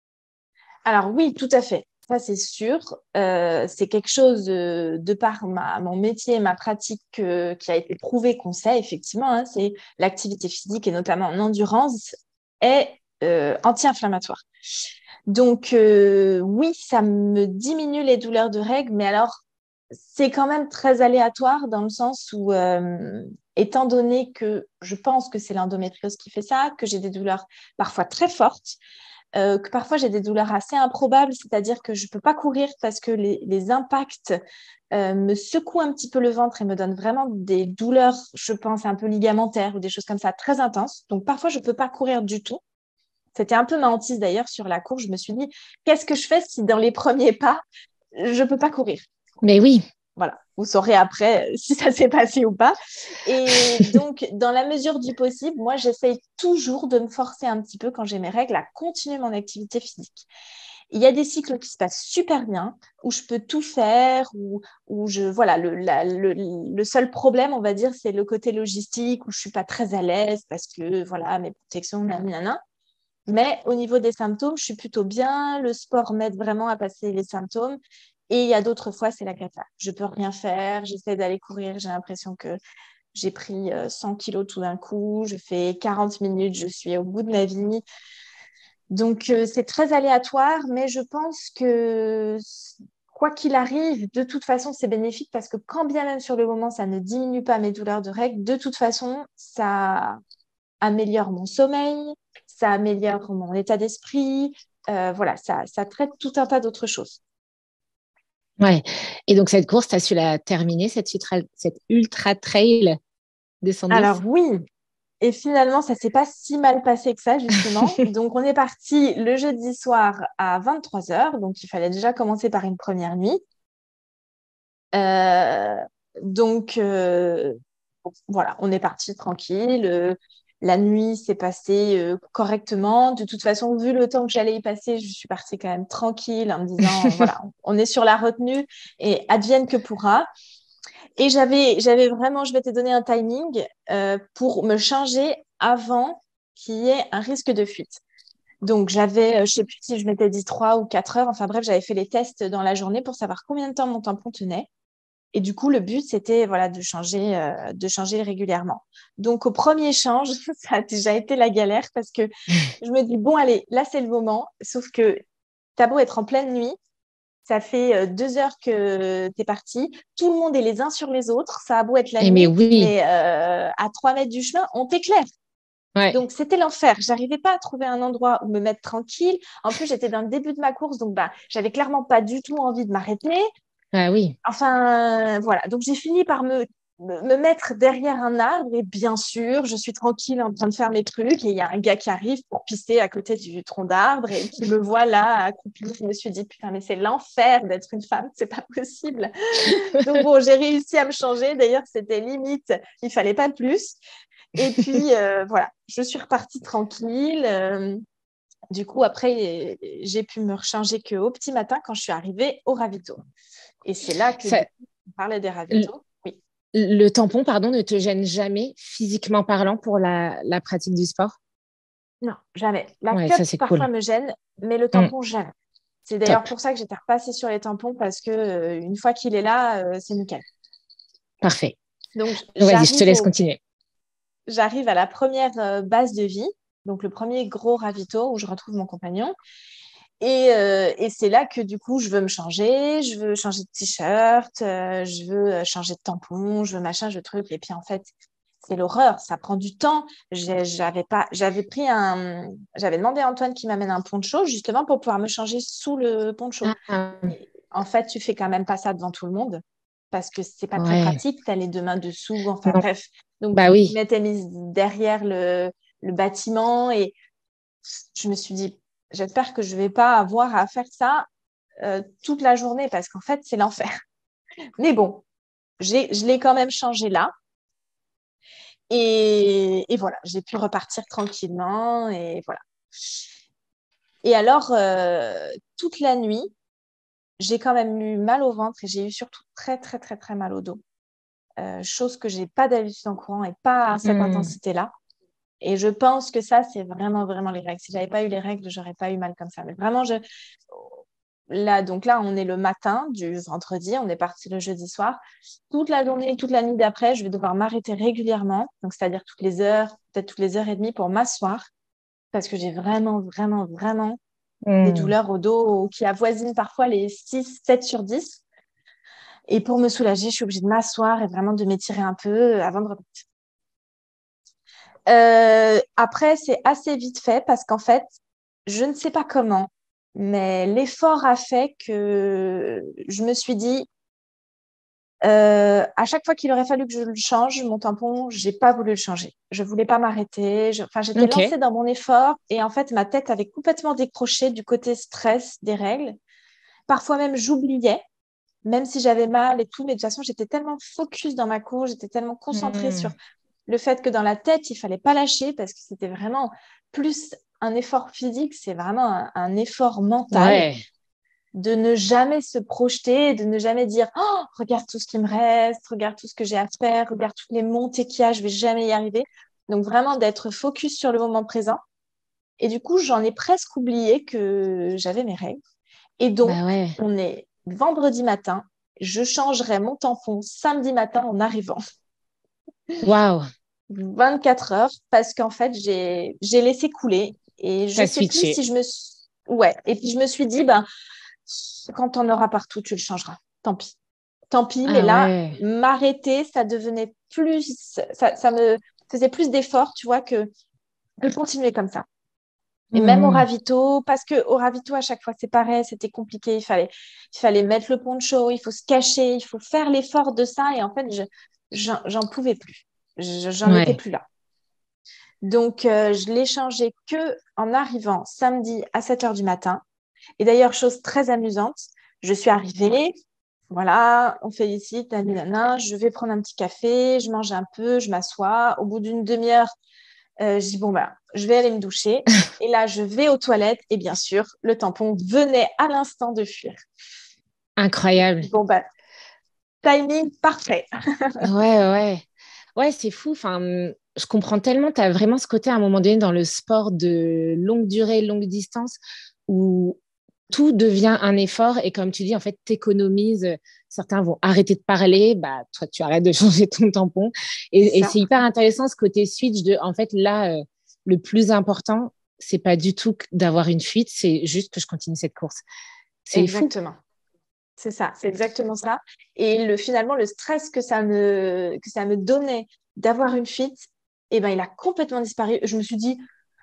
Alors oui, tout à fait. Ça, c'est sûr. C'est quelque chose de par mon métier et ma pratique qui a été prouvé qu'on sait, effectivement, hein, c'est l'activité physique et notamment en endurance est anti-inflammatoire. Donc oui, ça me diminue les douleurs de règles, mais alors c'est quand même très aléatoire dans le sens où, étant donné que je pense que c'est l'endométriose qui fait ça, que j'ai des douleurs parfois très fortes, que parfois j'ai des douleurs assez improbables, c'est-à-dire que je ne peux pas courir parce que les impacts me secouent un petit peu le ventre et me donnent vraiment des douleurs, je pense, un peu ligamentaires ou des choses comme ça très intenses. Donc parfois, je ne peux pas courir du tout. C'était un peu ma hantise d'ailleurs sur la course. Je me suis dit, qu'est-ce que je fais si dans les premiers pas, je ne peux pas courir? Mais oui. Voilà, vous saurez après si ça s'est passé ou pas. Et donc, dans la mesure du possible, moi, j'essaye toujours de me forcer un petit peu quand j'ai mes règles à continuer mon activité physique. Il y a des cycles qui se passent super bien, où je peux tout faire, où voilà, le seul problème, on va dire, c'est le côté logistique, où je suis pas très à l'aise parce que, voilà, mes protections, nanana. Mais au niveau des symptômes, je suis plutôt bien. Le sport m'aide vraiment à passer les symptômes. Et il y a d'autres fois, c'est la cata. Je peux rien faire. J'essaie d'aller courir. J'ai l'impression que j'ai pris 100 kilos tout d'un coup. Je fais 40 minutes. Je suis au bout de ma vie. Donc, c'est très aléatoire. Mais je pense que quoi qu'il arrive, de toute façon, c'est bénéfique parce que quand bien même sur le moment, ça ne diminue pas mes douleurs de règles, de toute façon, ça améliore mon sommeil, ça améliore mon état d'esprit. Voilà, ça traite tout un tas d'autres choses. Ouais. Et donc, cette course, tu as su la terminer, cette ultra trail de Alors 110? oui, et finalement, ça s'est pas si mal passé que ça, justement. Donc, on est parti le jeudi soir à 23 heures. Donc, il fallait déjà commencer par une première nuit. Euh, donc, voilà, on est parti tranquille. La nuit s'est passée correctement. De toute façon, vu le temps que j'allais y passer, je suis partie quand même tranquille en me disant, voilà, on est sur la retenue et advienne que pourra. Et j'avais vraiment, je vais te donner un timing pour me changer avant qu'il y ait un risque de fuite. Donc, j'avais, je sais plus si je m'étais dit 3 ou 4 heures. Enfin bref, j'avais fait les tests dans la journée pour savoir combien de temps mon tampon tenait. Et du coup, le but, c'était voilà, de changer régulièrement. Donc, au premier change, ça a déjà été la galère parce que je me dis, bon, allez, là, c'est le moment. Sauf que t'as beau être en pleine nuit, ça fait 2 heures que tu es parti. Tout le monde est les uns sur les autres. Ça a beau être la Et mais nuit, oui, mais à 3 mètres du chemin, on t'éclaire. ouais. Donc, c'était l'enfer. J'arrivais pas à trouver un endroit où me mettre tranquille. En plus, j'étais dans le début de ma course, donc bah, j'avais clairement pas du tout envie de m'arrêter. Ah oui. Enfin, voilà. Donc, j'ai fini par me mettre derrière un arbre et bien sûr, je suis tranquille en train de faire mes trucs et il y a un gars qui arrive pour pisser à côté du tronc d'arbre et qui me voit là accroupie. Je me suis dit, putain, mais c'est l'enfer d'être une femme, c'est pas possible. Donc, bon, j'ai réussi à me changer. D'ailleurs, c'était limite, il fallait pas plus. Et puis, voilà, je suis repartie tranquille. Du coup, après, j'ai pu me recharger qu'au petit matin quand je suis arrivée au ravito. Et c'est là que, du Ça- coup, on parlait des l- ravitaux. Oui. Le tampon, pardon, ne te gêne jamais, physiquement parlant, pour la pratique du sport? Non, jamais. La Ouais, cup ça, c'est parfois cool. me gêne, mais le Mm, tampon jamais. C'est d'ailleurs top. pour ça que j'étais repassée sur les tampons parce que une fois qu'il est là, c'est nickel. Parfait. Donc Vas-y, je te laisse continuer. j'arrive à la première base de vie, donc le premier gros ravito où je retrouve mon compagnon. Et c'est là que du coup, je veux changer de t-shirt, je veux changer de tampon, je veux machin, je veux truc. Et puis en fait, c'est l'horreur, ça prend du temps. J'avais demandé à Antoine qui m'amène un poncho justement pour pouvoir me changer sous le poncho. Ah, Et en fait, tu fais quand même pas ça devant tout le monde parce que c'est pas très ouais. pratique. Tu as les deux mains dessous, enfin Non. bref. Donc, Bah je oui. m'étais mise derrière le bâtiment et je me suis dit, j'espère que je vais pas avoir à faire ça toute la journée parce qu'en fait, c'est l'enfer. Mais bon, je l'ai quand même changé là. Et voilà, j'ai pu repartir tranquillement. Et voilà. Et alors, toute la nuit, j'ai quand même eu mal au ventre et j'ai eu surtout très, très, très, très mal au dos. Chose que j'ai pas d'habitude en courant et pas à cette Mm. intensité-là. Et je pense que ça, c'est vraiment, vraiment les règles. Si j'avais pas eu les règles, j'aurais pas eu mal comme ça. Mais vraiment, donc là, on est le matin du vendredi, on est parti le jeudi soir. Toute la journée, toute la nuit d'après, je vais devoir m'arrêter régulièrement, donc c'est-à-dire toutes les heures, peut-être toutes les heures et demie pour m'asseoir, parce que j'ai vraiment, vraiment, vraiment des Mm. douleurs au dos qui avoisinent parfois les 6, 7 sur 10. Et pour me soulager, je suis obligée de m'asseoir et vraiment de m'étirer un peu avant de repartir. Après, c'est assez vite fait parce qu'en fait, je ne sais pas comment, mais l'effort a fait que je me suis dit, à chaque fois qu'il aurait fallu que je le change, mon tampon, j'ai pas voulu le changer. Je voulais pas m'arrêter. Enfin, j'étais Ok. lancée dans mon effort et en fait, ma tête avait complètement décroché du côté stress des règles. Parfois même, j'oubliais, même si j'avais mal et tout, mais de toute façon, j'étais tellement focus dans ma course, j'étais tellement concentrée sur Mm. le fait que dans la tête, il fallait pas lâcher parce que c'était vraiment plus un effort physique, c'est vraiment un effort mental Ouais. de ne jamais se projeter, de ne jamais dire oh, regarde tout ce qui me reste, regarde tout ce que j'ai à faire, regarde toutes les montées qu'il y a, je vais jamais y arriver. Donc vraiment d'être focus sur le moment présent. Et du coup, j'en ai presque oublié que j'avais mes règles. Et donc, Bah ouais. on est vendredi matin, je changerai mon tampon samedi matin en arrivant. Waouh. 24 heures parce qu'en fait, j'ai laissé couler et je T'as sais plus switché. si je me suis... Ouais, et puis je me suis dit, ben, quand on aura partout, tu le changeras. Tant pis. Tant pis, mais Ah là, ouais. m'arrêter, ça devenait plus... Ça me faisait plus d'efforts, tu vois, que continuer comme ça. Et même au Mm. ravito, parce que au ravito, à chaque fois, c'est pareil, c'était compliqué. Il fallait mettre le poncho, il faut se cacher, il faut faire l'effort de ça. Et en fait, j'en pouvais plus. J'en étais Ouais. plus là. Donc, je l'ai changé que en arrivant samedi à 7 heures du matin. Et d'ailleurs, chose très amusante, je suis arrivée, voilà, on félicite, nanana, je vais prendre un petit café, je mange un peu, je m'assois. Au bout d'une demi-heure, je dis, bon, bah, je vais aller me doucher. Et là, je vais aux toilettes et bien sûr, le tampon venait à l'instant de fuir. Incroyable. Bon, bah, timing parfait. Ouais, ouais. Ouais, c'est fou. Enfin, je comprends tellement. Tu as vraiment ce côté à un moment donné dans le sport de longue durée, longue distance, où tout devient un effort. Et comme tu dis, en fait, t'économises. Certains vont arrêter de parler. Bah, toi, tu arrêtes de changer ton tampon. C'est Et ça, c'est hyper intéressant ce côté switch de, en fait, là, le plus important, c'est pas du tout d'avoir une fuite, c'est juste que je continue cette course. C'est fou. exactement. C'est ça, c'est exactement ça. Et finalement, le stress que ça me donnait d'avoir une fuite, eh ben, il a complètement disparu. Je me suis dit,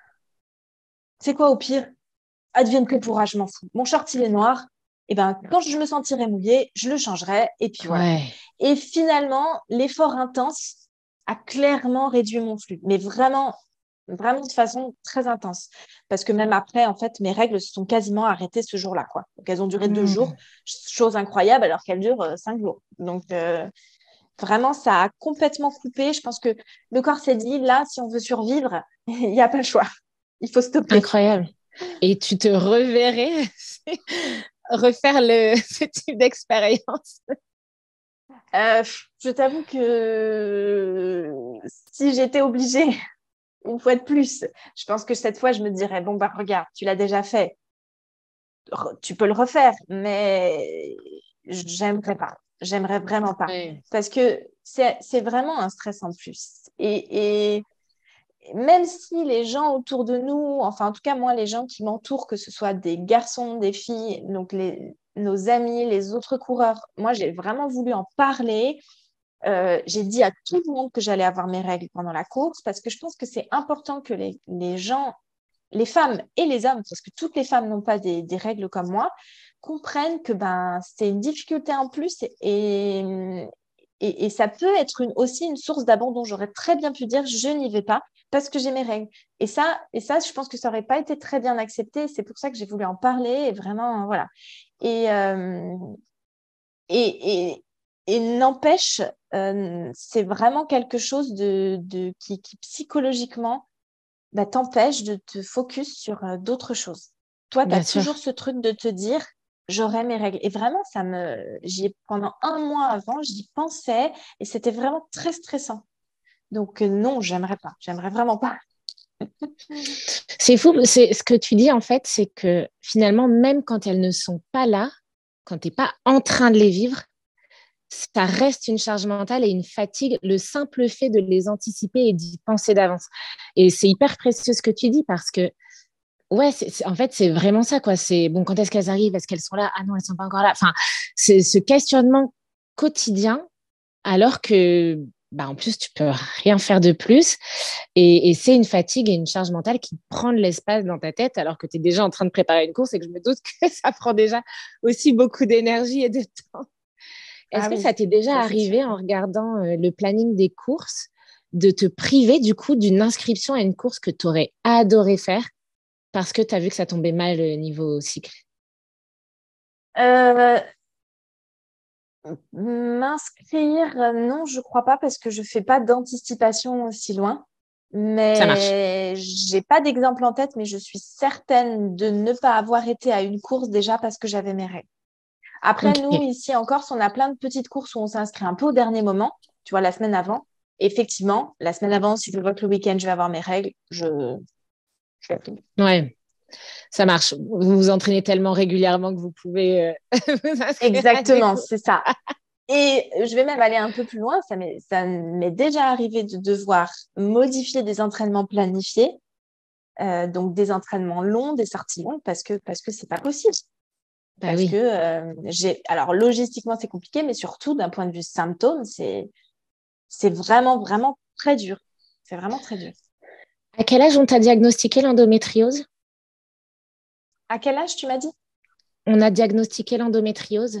c'est quoi au pire? Advienne que pourra, je m'en fous. Mon short, il est noir. Eh ben, quand je me sentirai mouillée, je le changerai. Et puis voilà. Ouais. Et finalement, l'effort intense a clairement réduit mon flux. Mais vraiment, vraiment de façon très intense. Parce que même après, en fait, mes règles se sont quasiment arrêtées ce jour-là, quoi. Donc, elles ont duré 2 jours. Hmm. Chose incroyable, alors qu'elles durent 5 jours. Donc, vraiment, ça a complètement coupé. Je pense que le corps s'est dit, là, si on veut survivre, il n'y a pas le choix. Il faut stopper. Incroyable. Et tu te reverrais refaire ce type d'expérience? Je t'avoue que si j'étais obligée, une fois de plus, je pense que cette fois, je me dirais, bon, bah, regarde, tu l'as déjà fait, tu peux le refaire, mais j'aimerais pas. J'aimerais vraiment pas. Ouais. Parce que c'est vraiment un stress en plus. Et même si les gens autour de nous, enfin, en tout cas, moi, les gens qui m'entourent, que ce soit des garçons, des filles, donc nos amis, les autres coureurs, moi, j'ai vraiment voulu en parler. J'ai dit à tout le monde que j'allais avoir mes règles pendant la course parce que je pense que c'est important que les gens, les femmes et les hommes, parce que toutes les femmes n'ont pas des règles comme moi, comprennent que ben, c'est une difficulté en plus et ça peut être aussi une source d'abandon. J'aurais très bien pu dire je n'y vais pas parce que j'ai mes règles. Et ça, je pense que ça n'aurait pas été très bien accepté. C'est pour ça que j'ai voulu en parler et vraiment, voilà. Et, euh, et, et n'empêche, c'est vraiment quelque chose qui psychologiquement bah, t'empêche de te focus sur d'autres choses. Toi, tu as Bien sûr. toujours ce truc de te dire, j'aurai mes règles. Et vraiment, pendant un mois avant, j'y pensais et c'était vraiment très stressant. Donc, non, j'aimerais pas. J'aimerais vraiment pas. C'est fou, c'est ce que tu dis en fait, c'est que finalement, même quand elles ne sont pas là, quand tu n'es pas en train de les vivre, ça reste une charge mentale et une fatigue, le simple fait de les anticiper et d'y penser d'avance. Et c'est hyper précieux ce que tu dis parce que, ouais, en fait, c'est vraiment ça, quoi. C'est bon, quand est-ce qu'elles arrivent? Est-ce qu'elles sont là? Ah non, elles sont pas encore là. Enfin, c'est ce questionnement quotidien alors que, bah, en plus, tu peux rien faire de plus. Et c'est une fatigue et une charge mentale qui prend de l'espace dans ta tête alors que tu es déjà en train de préparer une course et que je me doute que ça prend déjà aussi beaucoup d'énergie et de temps. Ah Est-ce que oui, ça t'est déjà ça c'est sûr. arrivé en regardant le planning des courses de te priver du coup d'une inscription à une course que tu aurais adoré faire parce que tu as vu que ça tombait mal niveau cycle? Euh, M'inscrire, non, je crois pas parce que je fais pas d'anticipation aussi loin. Ça marche. Mais j'ai pas d'exemple en tête, mais je suis certaine de ne pas avoir été à une course déjà parce que j'avais mes règles. Après, nous, Ok. ici en Corse, on a plein de petites courses où on s'inscrit un peu au dernier moment, tu vois, la semaine avant. Effectivement, la semaine avant, si je vois que le week-end, je vais avoir mes règles, je vais appeler. Ouais, ça marche. Vous vous entraînez tellement régulièrement que vous pouvez vous inscrire à des Exactement, cours. c'est ça. Et je vais même aller un peu plus loin. Ça m'est déjà arrivé de devoir modifier des entraînements planifiés, donc des entraînements longs, des sorties longues, parce que c'est pas possible. Bah Parce que oui. alors logistiquement c'est compliqué, mais surtout d'un point de vue symptômes, c'est vraiment vraiment très dur. C'est vraiment très dur. À quel âge on t'a diagnostiqué l'endométriose? À quel âge tu m'as dit? On a diagnostiqué l'endométriose.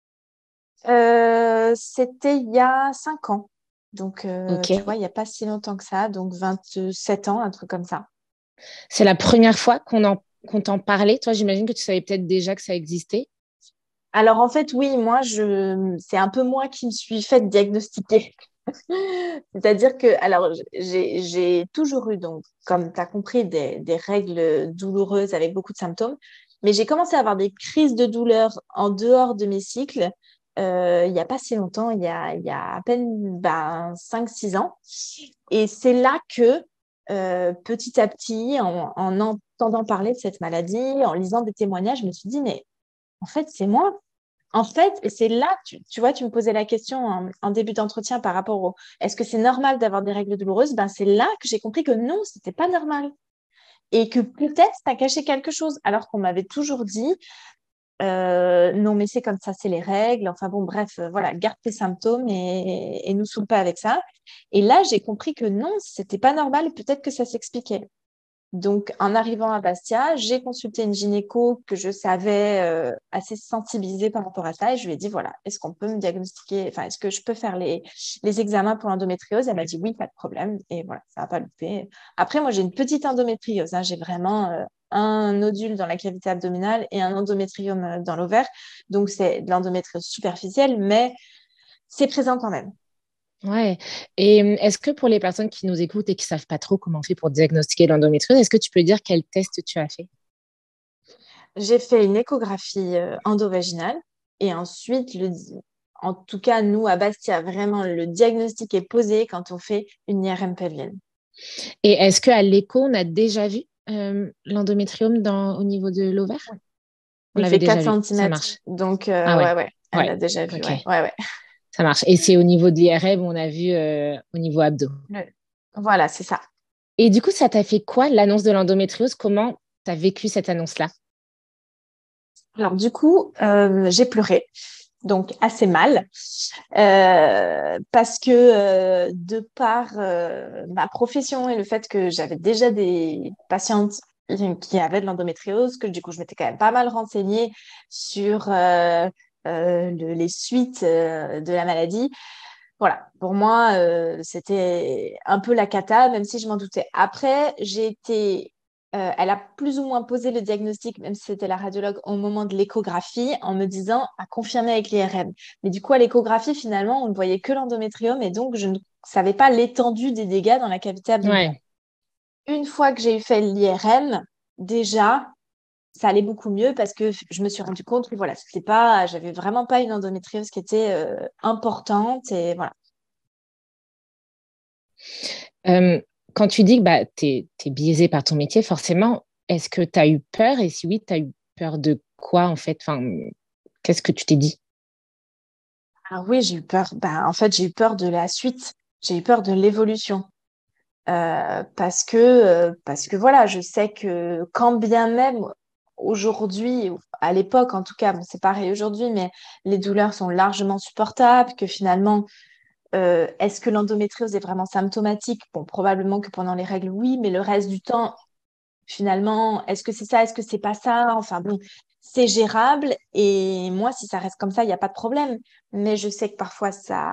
C'était il y a 5 ans. Donc, Ok. tu vois, il n'y a pas si longtemps que ça, donc 27 ans, un truc comme ça. C'est la première fois qu'on t'en parlait. Toi, j'imagine que tu savais peut-être déjà que ça existait. Alors, en fait, oui, c'est un peu moi qui me suis faite diagnostiquer. C'est-à-dire que, alors, j'ai toujours eu, donc, comme tu as compris, des règles douloureuses avec beaucoup de symptômes, mais j'ai commencé à avoir des crises de douleur en dehors de mes cycles il n'y a pas si longtemps, il y a à peine 5-6 ans. Et c'est là que, petit à petit, en entendant parler de cette maladie, en lisant des témoignages, je me suis dit, mais en fait, c'est moi. En fait, et c'est là, tu vois, tu me posais la question en début d'entretien par rapport au est-ce que c'est normal d'avoir des règles douloureuses? Ben, c'est là que j'ai compris que non, c'était pas normal. Et que peut-être tu as caché quelque chose, alors qu'on m'avait toujours dit non, mais c'est comme ça, c'est les règles. Enfin bon, bref, voilà, garde tes symptômes et nous saoule pas avec ça. Et là, j'ai compris que non, c'était pas normal. Peut-être que ça s'expliquait. Donc, en arrivant à Bastia, j'ai consulté une gynéco que je savais assez sensibilisée par rapport à ça. Et je lui ai dit, voilà, est-ce qu'on peut me diagnostiquer, enfin, est-ce que je peux faire les examens pour l'endométriose? Elle m'a dit oui, pas de problème. Et voilà, ça n'a pas loupé. Après, moi, j'ai une petite endométriose, hein. J'ai vraiment un nodule dans la cavité abdominale et un endométrium dans l'ovaire. Donc, c'est de l'endométriose superficielle, mais c'est présent quand même. Ouais. Et est-ce que pour les personnes qui nous écoutent et qui savent pas trop comment on fait pour diagnostiquer l'endométriose, est-ce que tu peux dire quel test tu as fait? J'ai fait une échographie endovaginale et ensuite, En tout cas, nous, à Bastia, vraiment, le diagnostic est posé quand on fait une IRM pelvienne. Et est-ce qu'à l'écho, on a déjà vu l'endométriome au niveau de l'ovaire? Oui. On Il l'avait fait déjà 4 vu, ça centimètres. marche. Donc, Ah ouais, ouais, ouais, elle ouais, l'a déjà vu. ok, Ouais, ouais, ouais. ça marche. Et c'est au niveau de l'IRM, on a vu au niveau abdos. Le- Voilà, c'est ça. Et du coup, ça t'a fait quoi, l'annonce de l'endométriose? Comment tu as vécu cette annonce-là? Alors, du coup, j'ai pleuré, donc assez mal, parce que de par ma profession et le fait que j'avais déjà des patientes qui avaient de l'endométriose, que du coup, je m'étais quand même pas mal renseignée sur les suites de la maladie. Voilà, pour moi, c'était un peu la cata, même si je m'en doutais. Après, elle a plus ou moins posé le diagnostic, même si c'était la radiologue, au moment de l'échographie, en me disant à confirmer avec l'IRM. Mais du coup, à l'échographie, finalement, on ne voyait que l'endométrium et donc je ne savais pas l'étendue des dégâts dans la cavité abdominale. Ouais. Une fois que j'ai fait l'IRM, déjà, ça allait beaucoup mieux parce que je me suis rendu compte que voilà, j'avais vraiment pas une endométriose qui était importante et voilà. Euh, Quand tu dis que bah, tu es biaisé par ton métier, forcément, est-ce que tu as eu peur? Et si oui, tu as eu peur de quoi, en fait? Enfin, qu'est-ce que tu t'es dit? Ah oui, j'ai eu peur. Ben, en fait, j'ai eu peur de la suite. J'ai eu peur de l'évolution. Parce que voilà, je sais que quand bien même aujourd'hui, ou à l'époque en tout cas, bon, c'est pareil aujourd'hui, mais les douleurs sont largement supportables, que finalement, est-ce que l'endométriose est vraiment symptomatique? Bon, probablement que pendant les règles, oui, mais le reste du temps, finalement, est-ce que c'est ça, est-ce que c'est pas ça? Enfin bon, c'est gérable et moi, si ça reste comme ça, il n'y a pas de problème. Mais je sais que parfois,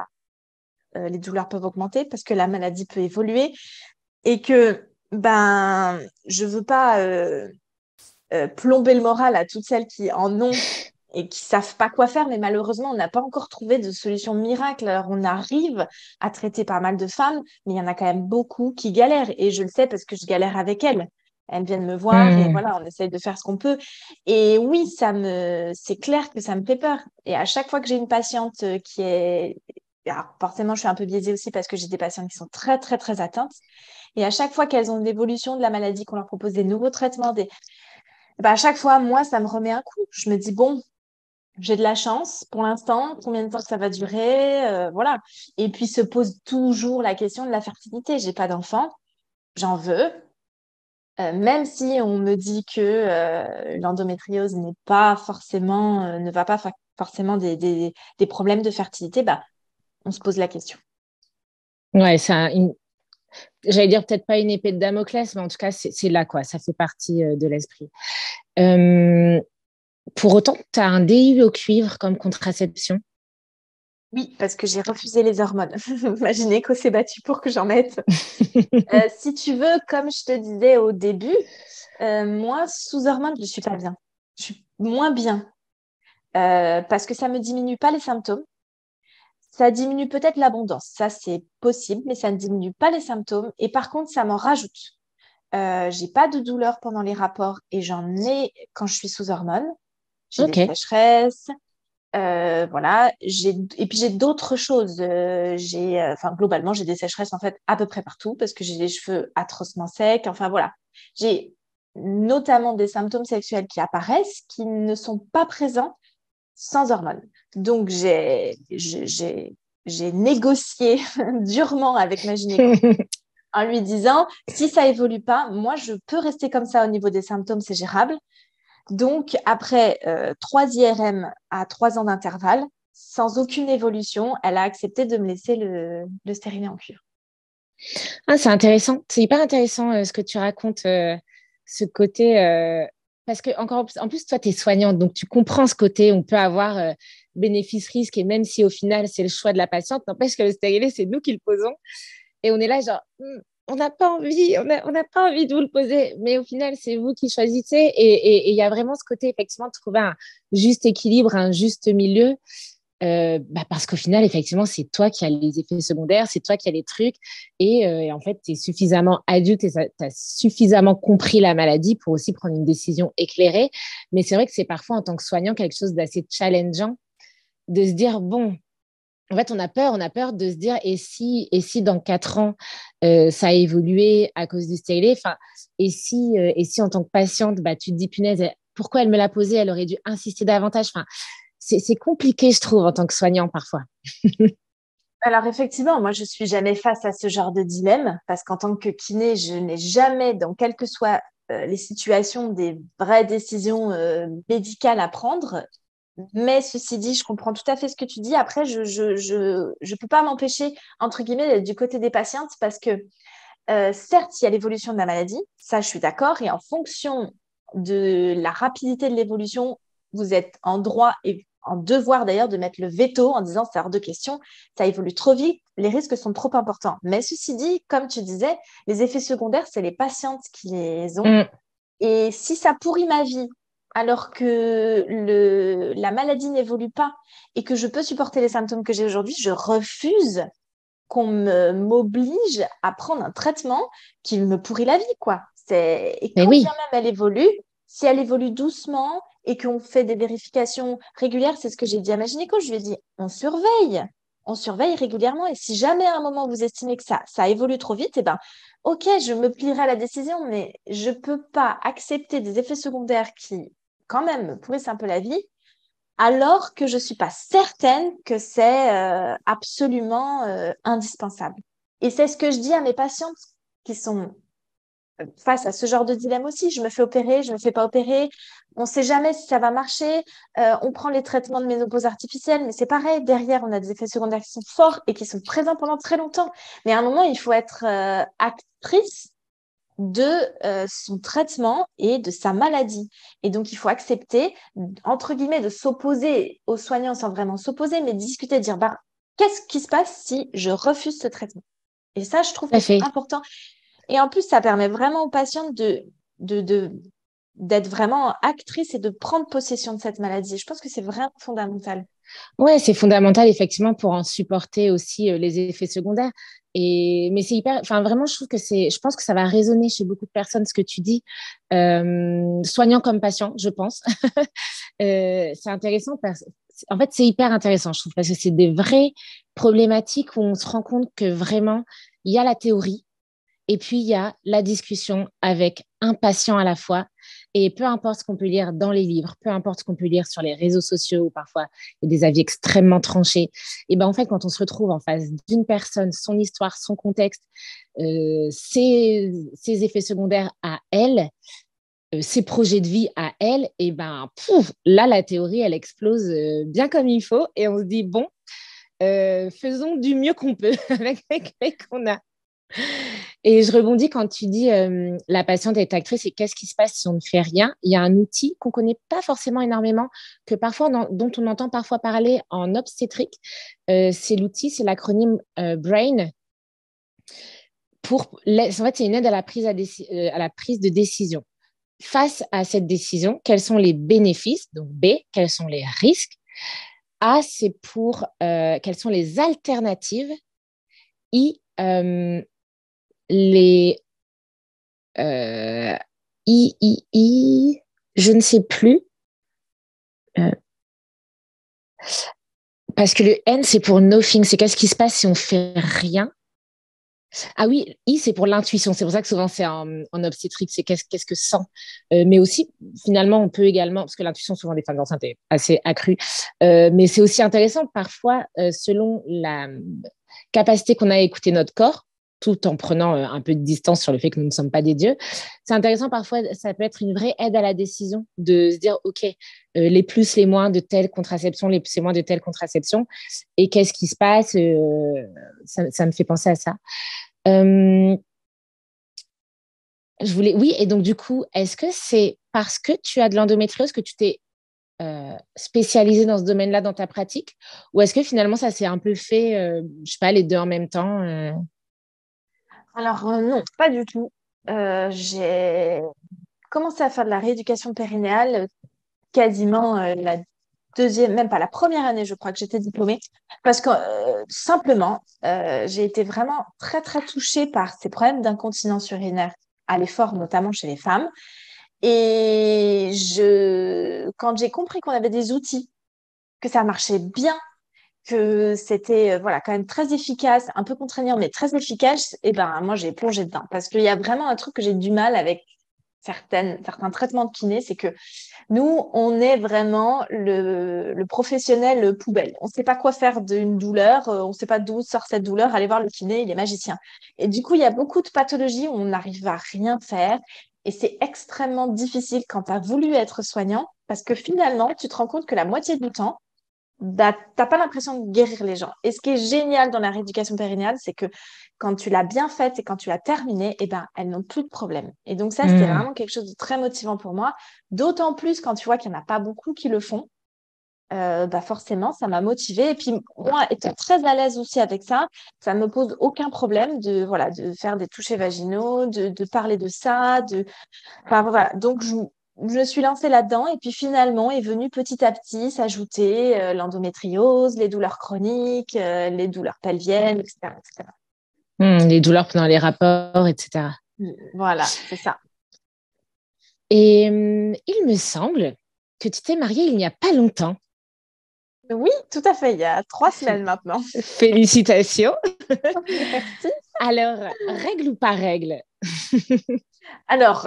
les douleurs peuvent augmenter parce que la maladie peut évoluer et que ben, je veux pas plomber le moral à toutes celles qui en ont et qui savent pas quoi faire, mais malheureusement, on n'a pas encore trouvé de solution miracle. Alors, on arrive à traiter pas mal de femmes, mais il y en a quand même beaucoup qui galèrent. Et je le sais parce que je galère avec elles. Elles viennent me voir et Hmm. voilà, on essaye de faire ce qu'on peut. Et oui, c'est clair que ça me fait peur. Et à chaque fois que j'ai une patiente qui est, alors, forcément, je suis un peu biaisée aussi parce que j'ai des patientes qui sont très, très, très atteintes. Et à chaque fois qu'elles ont une évolution de la maladie, qu'on leur propose des nouveaux traitements, bah, à chaque fois, moi, ça me remet un coup. Je me dis, bon, j'ai de la chance pour l'instant, combien de temps ça va durer, voilà. Et puis se pose toujours la question de la fertilité. J'ai pas d'enfant, j'en veux. Même si on me dit que l'endométriose n'est pas forcément, ne va pas forcément des problèmes de fertilité, bah, on se pose la question. Ouais, j'allais dire peut-être pas une épée de Damoclès, mais en tout cas, c'est là, quoi. Ça fait partie de l'esprit. Euh, pour autant, tu as un DIU au cuivre comme contraception. Oui, parce que j'ai refusé les hormones. Ma gynéco s'est battue pour que j'en mette. Si tu veux, comme je te disais au début, moi, sous hormones, je ne suis pas bien. Je suis moins bien parce que ça ne me diminue pas les symptômes. Ça diminue peut-être l'abondance. Ça, c'est possible, mais ça ne diminue pas les symptômes. Et par contre, ça m'en rajoute. J'ai pas de douleur pendant les rapports et j'en ai quand je suis sous hormones. J'ai des Ok. sécheresses. Voilà. Et puis j'ai d'autres choses. Enfin, globalement, j'ai des sécheresses en fait à peu près partout parce que j'ai les cheveux atrocement secs. Enfin, voilà. J'ai notamment des symptômes sexuels qui apparaissent qui ne sont pas présents sans hormones. Donc, j'ai négocié durement avec ma gynéco en lui disant, si ça évolue pas, moi, je peux rester comme ça au niveau des symptômes, c'est gérable. Donc, après 3 IRM à 3 ans d'intervalle, sans aucune évolution, elle a accepté de me laisser le stérilet en cuivre. Ah, c'est intéressant. C'est hyper intéressant ce que tu racontes, ce côté. Parce que, encore en plus, toi, tu es soignante, donc tu comprends ce côté. On peut avoir bénéfice-risque, et même si au final, c'est le choix de la patiente, n'empêche que le stérilet, c'est nous qui le posons. Et on est là, genre, on n'a pas envie, on n'a pas envie de vous le poser, mais au final, c'est vous qui choisissez. Et il y a vraiment ce côté, effectivement, de trouver un juste équilibre, un juste milieu. Bah parce qu'au final, effectivement, c'est toi qui as les effets secondaires, c'est toi qui as les trucs. Et en fait, tu es suffisamment adulte et tu as suffisamment compris la maladie pour aussi prendre une décision éclairée. Mais c'est vrai que c'est parfois, en tant que soignant, quelque chose d'assez challengeant de se dire, bon, En fait, on a peur de se dire, et si dans 4 ans, ça a évolué à cause du stérilet, enfin, et si en tant que patiente, bah, tu te dis, punaise, pourquoi elle me l'a posé, elle aurait dû insister davantage. Enfin, c'est compliqué, je trouve, en tant que soignant parfois. Alors effectivement, moi je suis jamais face à ce genre de dilemme parce qu'en tant que kiné, je n'ai jamais, dans quelles que soient les situations, des vraies décisions médicales à prendre. Mais ceci dit, je comprends tout à fait ce que tu dis. Après, je peux pas m'empêcher, entre guillemets, d'être du côté des patientes parce que certes, il y a l'évolution de la maladie, ça je suis d'accord, et en fonction de la rapidité de l'évolution, vous êtes en droit et en devoir d'ailleurs de mettre le veto en disant c'est hors de question, ça évolue trop vite, les risques sont trop importants. Mais ceci dit, comme tu disais, les effets secondaires, c'est les patientes qui les ont. Mm. Et si ça pourrit ma vie, alors que la maladie n'évolue pas et que je peux supporter les symptômes que j'ai aujourd'hui, je refuse m'oblige à prendre un traitement qui me pourrit la vie, quoi. Et Mais quand bien oui, même elle évolue, si elle évolue doucement et qu'on fait des vérifications régulières, c'est ce que j'ai dit à ma gynéco, je lui ai dit, on surveille régulièrement et si jamais à un moment vous estimez que ça évolue trop vite, eh ben, ok, je me plierai à la décision, mais je peux pas accepter des effets secondaires qui, quand même, me pourrissent un peu la vie alors que je ne suis pas certaine que c'est absolument indispensable. Et c'est ce que je dis à mes patientes qui sont face à ce genre de dilemme aussi. Je me fais opérer, je ne me fais pas opérer. On ne sait jamais si ça va marcher. On prend les traitements de ménopause artificielle, mais c'est pareil. Derrière, on a des effets secondaires qui sont forts et qui sont présents pendant très longtemps. Mais à un moment, il faut être actrice de son traitement et de sa maladie. Et donc, il faut accepter, entre guillemets, de s'opposer aux soignants sans vraiment s'opposer, mais discuter, dire, bah, qu'est-ce qui se passe si je refuse ce traitement? Et ça, je trouve tout à que c'est fait. important. Et en plus, ça permet vraiment aux patients de, de- d'être vraiment actrice et de prendre possession de cette maladie. Je pense que c'est vraiment fondamental. Ouais, c'est fondamental effectivement pour en supporter aussi les effets secondaires. Mais c'est hyper, enfin vraiment, je pense que ça va résonner chez beaucoup de personnes ce que tu dis, soignants comme patients, je pense. C'est intéressant en fait, c'est hyper intéressant, je trouve, parce que c'est des vraies problématiques où on se rend compte que vraiment, il y a la théorie, et puis, il y a la discussion avec un patient à la fois. Et peu importe ce qu'on peut lire dans les livres, peu importe ce qu'on peut lire sur les réseaux sociaux, où parfois il y a des avis extrêmement tranchés, et ben en fait, quand on se retrouve en face d'une personne, son histoire, son contexte, ses effets secondaires à elle, ses projets de vie à elle, et ben pouf, là, la théorie, elle explose bien comme il faut. Et on se dit, bon, faisons du mieux qu'on peut avec ce qu'on a. Et je rebondis quand tu dis la patiente est actrice et qu'est-ce qui se passe si on ne fait rien. Il y a un outil qu'on ne connaît pas forcément énormément, que parfois, dont on entend parfois parler en obstétrique. C'est l'acronyme BRAIN. En fait, c'est une aide à la prise de décision. Face à cette décision, quels sont les bénéfices? Donc B, quels sont les risques? A, c'est pour quelles sont les alternatives? I, les Euh, je ne sais plus. Euh, Parce que le N, c'est pour nothing. C'est qu'est-ce qui se passe si on fait rien. Ah oui, I, c'est pour l'intuition. C'est pour ça que souvent c'est en obstétrique, c'est qu'est-ce que sent. Mais aussi, finalement, on peut également, parce que l'intuition, souvent des femmes enceintes, est assez accrue. Mais c'est aussi intéressant, parfois, selon la capacité qu'on a à écouter notre corps, tout en prenant un peu de distance sur le fait que nous ne sommes pas des dieux. C'est intéressant, parfois, ça peut être une vraie aide à la décision de se dire, OK, les plus, les moins de telle contraception, les plus et moins de telle contraception, et qu'est-ce qui se passe ça me fait penser à ça. Euh, oui, et donc du coup, est-ce que c'est parce que tu as de l'endométriose que tu t'es spécialisée dans ce domaine-là dans ta pratique, ou est-ce que finalement ça s'est un peu fait, je sais pas, les deux en même temps Alors, non, pas du tout. J'ai commencé à faire de la rééducation périnéale quasiment la deuxième, même pas la première année, je crois que j'étais diplômée, parce que simplement, j'ai été vraiment très, très touchée par ces problèmes d'incontinence urinaire à l'effort, notamment chez les femmes. Quand j'ai compris qu'on avait des outils, que ça marchait bien, que c'était voilà, quand même très efficace, un peu contraignant, mais très efficace, et ben moi j'ai plongé dedans. Parce qu'il y a vraiment un truc que j'ai du mal avec certains traitements de kiné, c'est que nous, on est vraiment le professionnel poubelle. On ne sait pas quoi faire d'une douleur, on ne sait pas d'où sort cette douleur, allez voir le kiné, il est magicien. Et du coup, il y a beaucoup de pathologies où on n'arrive à rien faire. Et c'est extrêmement difficile quand tu as voulu être soignant, parce que finalement, tu te rends compte que la moitié du temps, bah, t'as pas l'impression de guérir les gens. Et ce qui est génial dans la rééducation périnéale, c'est que quand tu l'as bien faite et quand tu l'as terminée, eh ben, elles n'ont plus de problème. Et donc ça, c'était Hmm. vraiment quelque chose de très motivant pour moi. D'autant plus quand tu vois qu'il n'y en a pas beaucoup qui le font. Bah forcément, ça m'a motivée. Et puis moi, étant très à l'aise aussi avec ça, ça me pose aucun problème de voilà de faire des touchés vaginaux, de parler de ça, enfin voilà. Donc je me suis lancée là-dedans et puis finalement est venu petit à petit s'ajouter l'endométriose, les douleurs chroniques, les douleurs pelviennes, etc., etc. Les douleurs pendant les rapports, etc. Voilà, c'est ça. Et il me semble que tu t'es mariée il n'y a pas longtemps. Oui, tout à fait. Il y a 3 semaines maintenant. Félicitations. Merci. Alors, règle ou pas règle? Alors,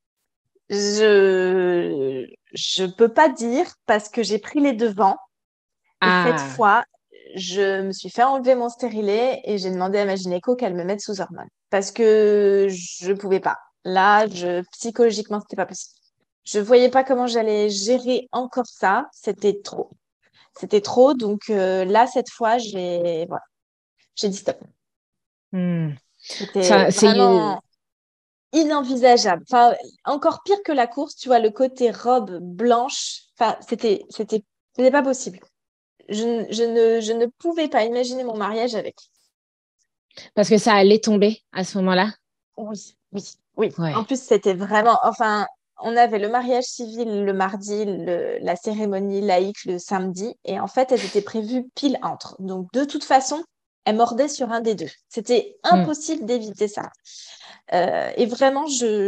je peux pas dire parce que j'ai pris les devants et cette Ah, fois, je me suis fait enlever mon stérilet et j'ai demandé à ma gynéco qu'elle me mette sous hormones parce que je pouvais pas. Là, psychologiquement, c'était pas possible. Je voyais pas comment j'allais gérer encore ça. C'était trop. C'était trop. Donc là, cette fois, voilà, j'ai dit stop. hmm. C'était Ça, c'est vraiment inenvisageable. Enfin, encore pire que la course, tu vois, le côté robe blanche. Enfin, c'était pas possible. Je ne pouvais pas imaginer mon mariage avec. parce que ça allait tomber à ce moment-là. Oui, oui, oui. En Ouais. plus, c'était vraiment, enfin, on avait le mariage civil le mardi, la cérémonie laïque le samedi, et en fait, elles étaient prévues pile entre. Donc, de toute façon, elles mordaient sur un des deux. C'était Hmm. impossible d'éviter ça. Et vraiment,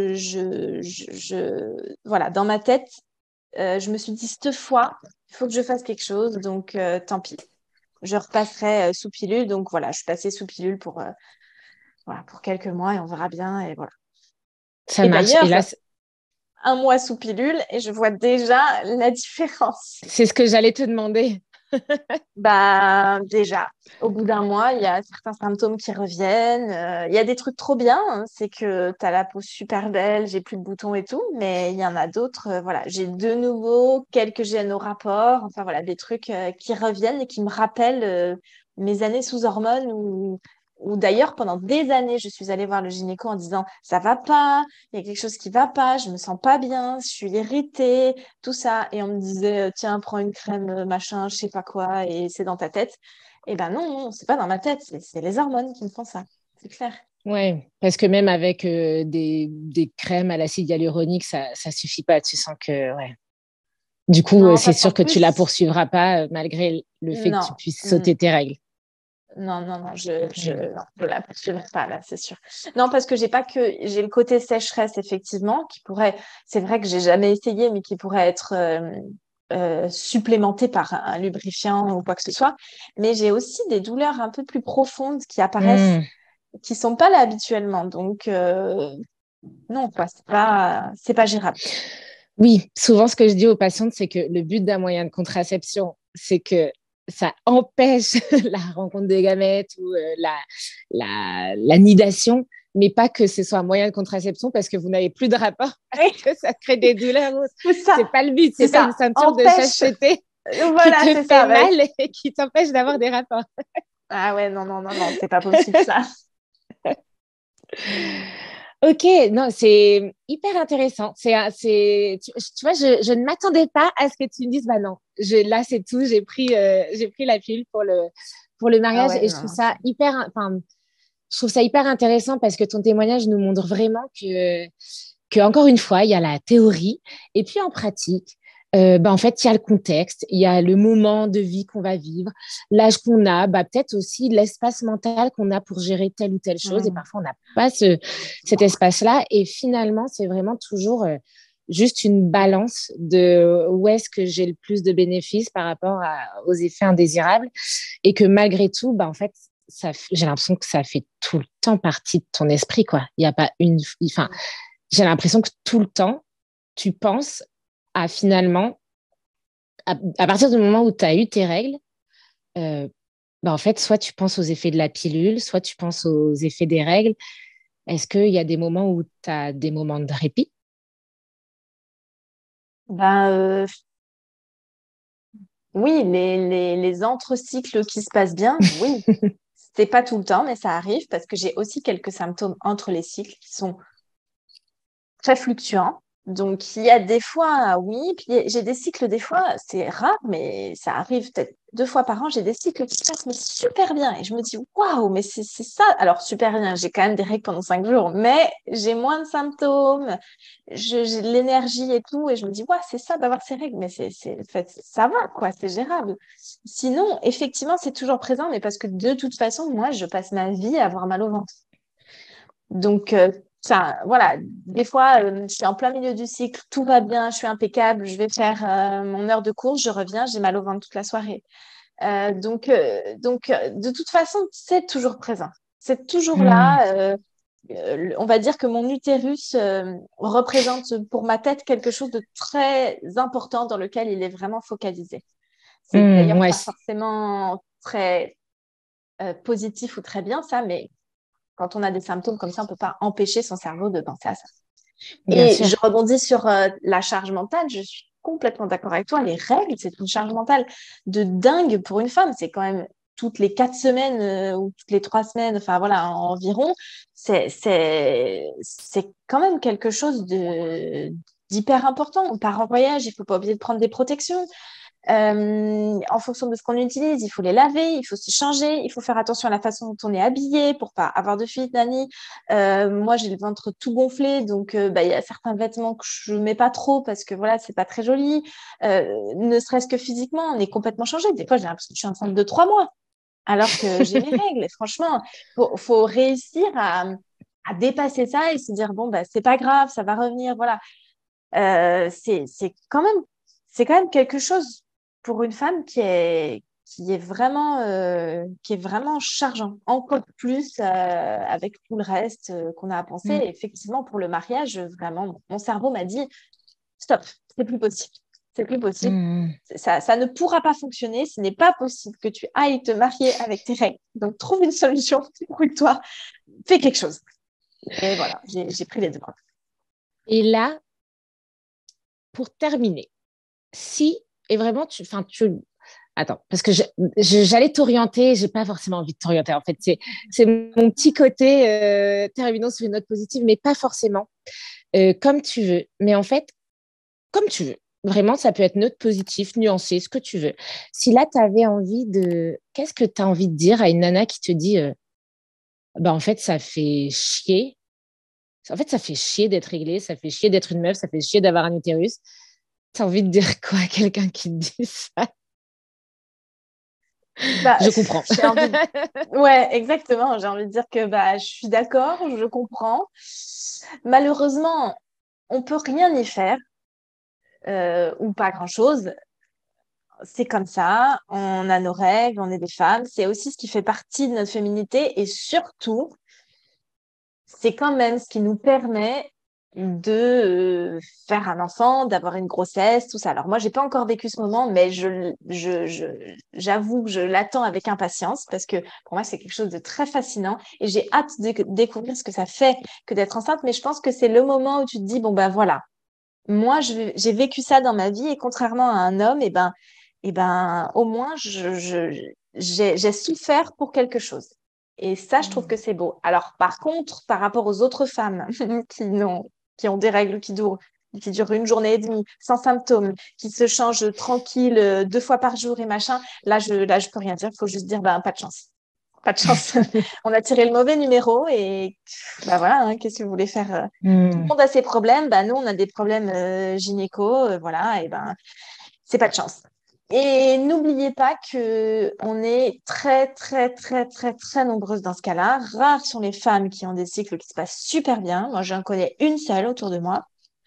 voilà, dans ma tête, je me suis dit, cette fois, il faut que je fasse quelque chose, donc tant pis. Je repasserai sous pilule. Donc voilà, je suis passée sous pilule voilà, pour quelques mois et on verra bien. Et voilà. Ça Et marche. Et d'ailleurs, là, 1 mois sous pilule et je vois déjà la différence. c'est ce que j'allais te demander. Bah, déjà, au bout d'un mois, il y a certains symptômes qui reviennent. Il y a des trucs trop bien, hein, c'est que tu as la peau super belle, j'ai plus de boutons et tout, mais il y en a d'autres, voilà, j'ai de nouveau quelques gènes au rapport, enfin voilà, des trucs qui reviennent et qui me rappellent mes années sous hormones ou d'ailleurs, pendant des années, je suis allée voir le gynéco en disant, ça va pas, il y a quelque chose qui va pas, je me sens pas bien, je suis irritée, tout ça. Et on me disait, tiens, prends une crème, machin, je sais pas quoi, et c'est dans ta tête. Eh ben non, non, c'est pas dans ma tête, c'est les hormones qui me font ça. C'est clair. Ouais, parce que même avec des crèmes à l'acide hyaluronique, ça suffit pas. Tu sens que, ouais. Du coup, Non, c'est parce qu'en sûr que tu la plus, poursuivras pas malgré le fait que tu non. puisses Mm. sauter tes règles. Non, non, non, Mm. non, je la poursuivrai pas là, c'est sûr. Non, parce que j'ai le côté sécheresse, effectivement, qui pourrait, c'est vrai que j'ai jamais essayé, mais qui pourrait être supplémenté par un lubrifiant ou quoi que ce soit. Mais j'ai aussi des douleurs un peu plus profondes qui apparaissent, Mm. qui sont pas là habituellement. Donc, non, quoi, c'est pas gérable. Oui, souvent ce que je dis aux patientes, c'est que le but d'un moyen de contraception, c'est que ça empêche la rencontre des gamètes ou la nidation, mais pas que ce soit un moyen de contraception parce que vous n'avez plus de rapport, Oui, parce que ça crée des douleurs. c'est C'est ça, pas le but, c'est c'est pas une ça. ceinture de Empêche. chasteté qui Voilà, te c'est fait ça. mal et qui t'empêche d'avoir des rapports. Ah ouais, non, non, non, non, c'est pas possible ça. Ok, non, c'est hyper intéressant. Tu vois, je ne m'attendais pas à ce que tu me dises, bah non, là c'est tout, j'ai pris la pilule pour le Ah mariage ouais, et non. je trouve ça hyper intéressant parce que ton témoignage nous montre vraiment que encore une fois, il y a la théorie et puis en pratique, bah, en fait, il y a le contexte, il y a le moment de vie qu'on va vivre, l'âge qu'on a, bah, peut-être aussi l'espace mental qu'on a pour gérer telle ou telle chose. Et Mm. parfois, on n'a pas cet espace-là. Et finalement, c'est vraiment toujours juste une balance de où est-ce que j'ai le plus de bénéfices par rapport aux effets indésirables et que malgré tout, bah, en fait, j'ai l'impression que ça fait tout le temps partie de ton esprit, quoi. Il n'y a pas enfin, j'ai l'impression que tout le temps, tu penses à finalement, à partir du moment où tu as eu tes règles, euh, bah, en fait, soit tu penses aux effets de la pilule, soit tu penses aux effets des règles. Est-ce qu'il y a des moments où tu as des moments de répit? Ben, oui, les entre-cycles qui se passent bien, oui. C'est pas tout le temps, mais ça arrive parce que j'ai aussi quelques symptômes entre les cycles qui sont très fluctuant. Donc, il y a des fois, oui, puis j'ai des cycles, des fois, c'est rare, mais ça arrive peut-être 2 fois par an, j'ai des cycles qui se passent mais super bien. Et je me dis, waouh, mais c'est ça. Alors, super bien, j'ai quand même des règles pendant 5 jours, mais j'ai moins de symptômes, j'ai de l'énergie et tout. Et je me dis, waouh, c'est ça d'avoir ces règles, mais en fait, ça va, quoi, c'est gérable. Sinon, effectivement, c'est toujours présent, mais parce que de toute façon, moi, je passe ma vie à avoir mal au ventre. Donc, ça, voilà, des fois, je suis en plein milieu du cycle, tout va bien, je suis impeccable, je vais faire mon heure de course, je reviens, j'ai mal au ventre toute la soirée. De toute façon, c'est toujours présent. C'est toujours Hmm. là. On va dire que mon utérus représente pour ma tête quelque chose de très important dans lequel il est vraiment focalisé. C'est d'ailleurs Ouais, pas forcément très positif ou très bien, ça, mais quand on a des symptômes comme ça, on ne peut pas empêcher son cerveau de penser à ça. bien Et sûr. je rebondis sur la charge mentale. Je suis complètement d'accord avec toi. Les règles, c'est une charge mentale de dingue pour une femme. C'est quand même toutes les 4 semaines ou toutes les 3 semaines, enfin voilà, environ. C'est quand même quelque chose d'hyper important. On part en voyage, il ne faut pas oublier de prendre des protections. En fonction de ce qu'on utilise, il faut les laver, il faut se changer, il faut faire attention à la façon dont on est habillé pour pas avoir de fuite, Nani. Moi, j'ai le ventre tout gonflé, donc bah, il y a certains vêtements que je mets pas trop parce que voilà, c'est pas très joli. Ne serait-ce que physiquement, on est complètement changé. Des fois, j'ai l'impression que je suis enceinte de 3 mois alors que j'ai mes règles. Et franchement, faut réussir à dépasser ça et se dire bon bah c'est pas grave, ça va revenir. Voilà. C'est quand même quelque chose pour une femme qui est vraiment chargeant. Encore plus avec tout le reste qu'on a à penser. Hmm. Et effectivement, pour le mariage, vraiment, mon cerveau m'a dit, stop, c'est plus possible. C'est plus possible. Hmm. Ça ne pourra pas fonctionner. Ce n'est pas possible que tu ailles te marier avec tes règles. Donc, trouve une solution, débrouille-toi, fais quelque chose. Et voilà, j'ai pris les devants. Et là, pour terminer, si, et vraiment, enfin, attends, parce que j'allais t'orienter, j'ai pas forcément envie de t'orienter. En fait, c'est mon petit côté, terminons sur une note positive, mais pas forcément. Comme tu veux. Mais en fait, comme tu veux. Vraiment, ça peut être note positif, nuancé, ce que tu veux. Si là, tu avais envie de... Qu'est-ce que tu as envie de dire à une nana qui te dit, bah, en fait, ça fait chier. En fait, ça fait chier d'être réglée, ça fait chier d'être une meuf, ça fait chier d'avoir un utérus. Tu as envie de dire quoi à quelqu'un qui te dit ça? Bah, Je comprends. j'ai envie de... Ouais, exactement. J'ai envie de dire que bah, je suis d'accord, je comprends. Malheureusement, on peut rien y faire ou pas grand-chose. C'est comme ça. On a nos règles, on est des femmes. C'est aussi ce qui fait partie de notre féminité et surtout, c'est quand même ce qui nous permet de faire un enfant, d'avoir une grossesse, tout ça. Alors moi, j'ai pas encore vécu ce moment, mais j'avoue que je l'attends avec impatience parce que pour moi, c'est quelque chose de très fascinant et j'ai hâte de découvrir ce que ça fait que d'être enceinte. Mais je pense que c'est le moment où tu te dis, bon, ben voilà, moi, j'ai vécu ça dans ma vie et contrairement à un homme, au moins, j'ai souffert pour quelque chose. Et ça, je trouve que c'est beau. Alors, par contre, par rapport aux autres femmes qui ont des règles qui durent une journée et demie, sans symptômes, qui se changent tranquille 2 fois par jour et machin, là, je peux rien dire. Il faut juste dire, ben, pas de chance. Pas de chance. On a tiré le mauvais numéro et bah voilà, hein, qu'est-ce que vous voulez faire? Tout le Hmm. monde a ses problèmes. Bah, nous, on a des problèmes gynéco. Voilà, et ben, c'est pas de chance. Et n'oubliez pas que on est très, très, très, très, très nombreuses dans ce cas-là. Rares sont les femmes qui ont des cycles qui se passent super bien. Moi, j'en connais une seule autour de moi.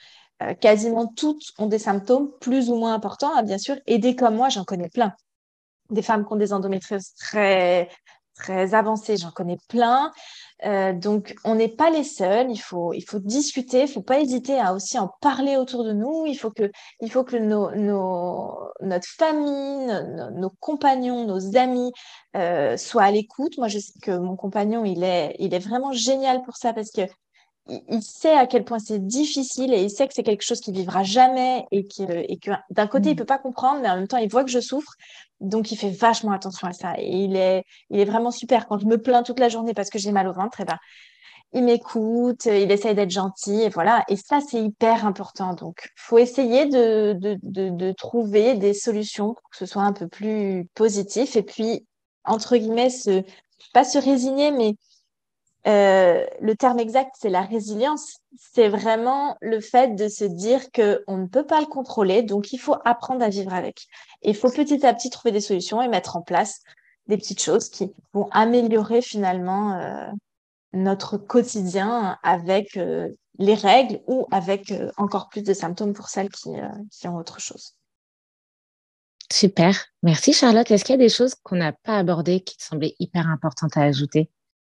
quasiment toutes ont des symptômes plus ou moins importants, hein, bien sûr. Et des comme moi, j'en connais plein. Des femmes qui ont des endométrioses très, très avancées, j'en connais plein. Donc, on n'est pas les seuls. Il faut discuter. Il ne faut pas hésiter à aussi en parler autour de nous. Il faut que notre famille, nos compagnons, nos amis soient à l'écoute. Moi, je sais que mon compagnon, il est vraiment génial pour ça parce que il sait à quel point c'est difficile et il sait que c'est quelque chose qu'il vivra jamais et que d'un côté, il peut pas comprendre, mais en même temps, il voit que je souffre. Donc, il fait vachement attention à ça. Et il est vraiment super. Quand je me plains toute la journée parce que j'ai mal au ventre, eh ben, il m'écoute, il essaye d'être gentil et voilà. Et ça, c'est hyper important. Donc, faut essayer de trouver des solutions pour que ce soit un peu plus positif. Et puis, entre guillemets, pas se résigner, mais le terme exact, c'est la résilience. C'est vraiment le fait de se dire que on ne peut pas le contrôler, donc il faut apprendre à vivre avec. Et il faut petit à petit trouver des solutions et mettre en place des petites choses qui vont améliorer finalement notre quotidien avec les règles ou avec encore plus de symptômes pour celles qui ont autre chose. Super. Merci Charlotte. Est-ce qu'il y a des choses qu'on n'a pas abordées qui te semblaient hyper importantes à ajouter?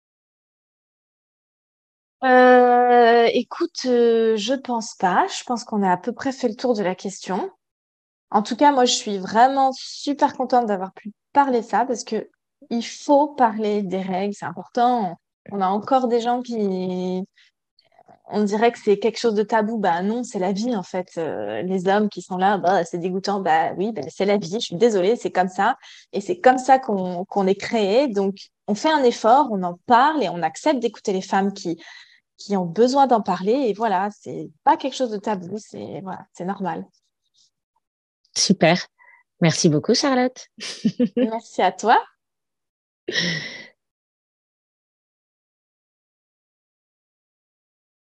Écoute, je pense pas. Je pense qu'on a à peu près fait le tour de la question. En tout cas, moi, je suis vraiment super contente d'avoir pu parler ça parce que il faut parler des règles, c'est important. On a encore des gens on dirait que c'est quelque chose de tabou. Bah non, c'est la vie en fait. Les hommes qui sont là, bah c'est dégoûtant. Bah oui, bah, c'est la vie. Je suis désolée, c'est comme ça. Et c'est comme ça qu'on est créé. Donc, on fait un effort, on en parle et on accepte d'écouter les femmes qui ont besoin d'en parler. Et voilà, c'est pas quelque chose de tabou. Voilà, c'est normal. Super. Merci beaucoup Charlotte. Merci à toi.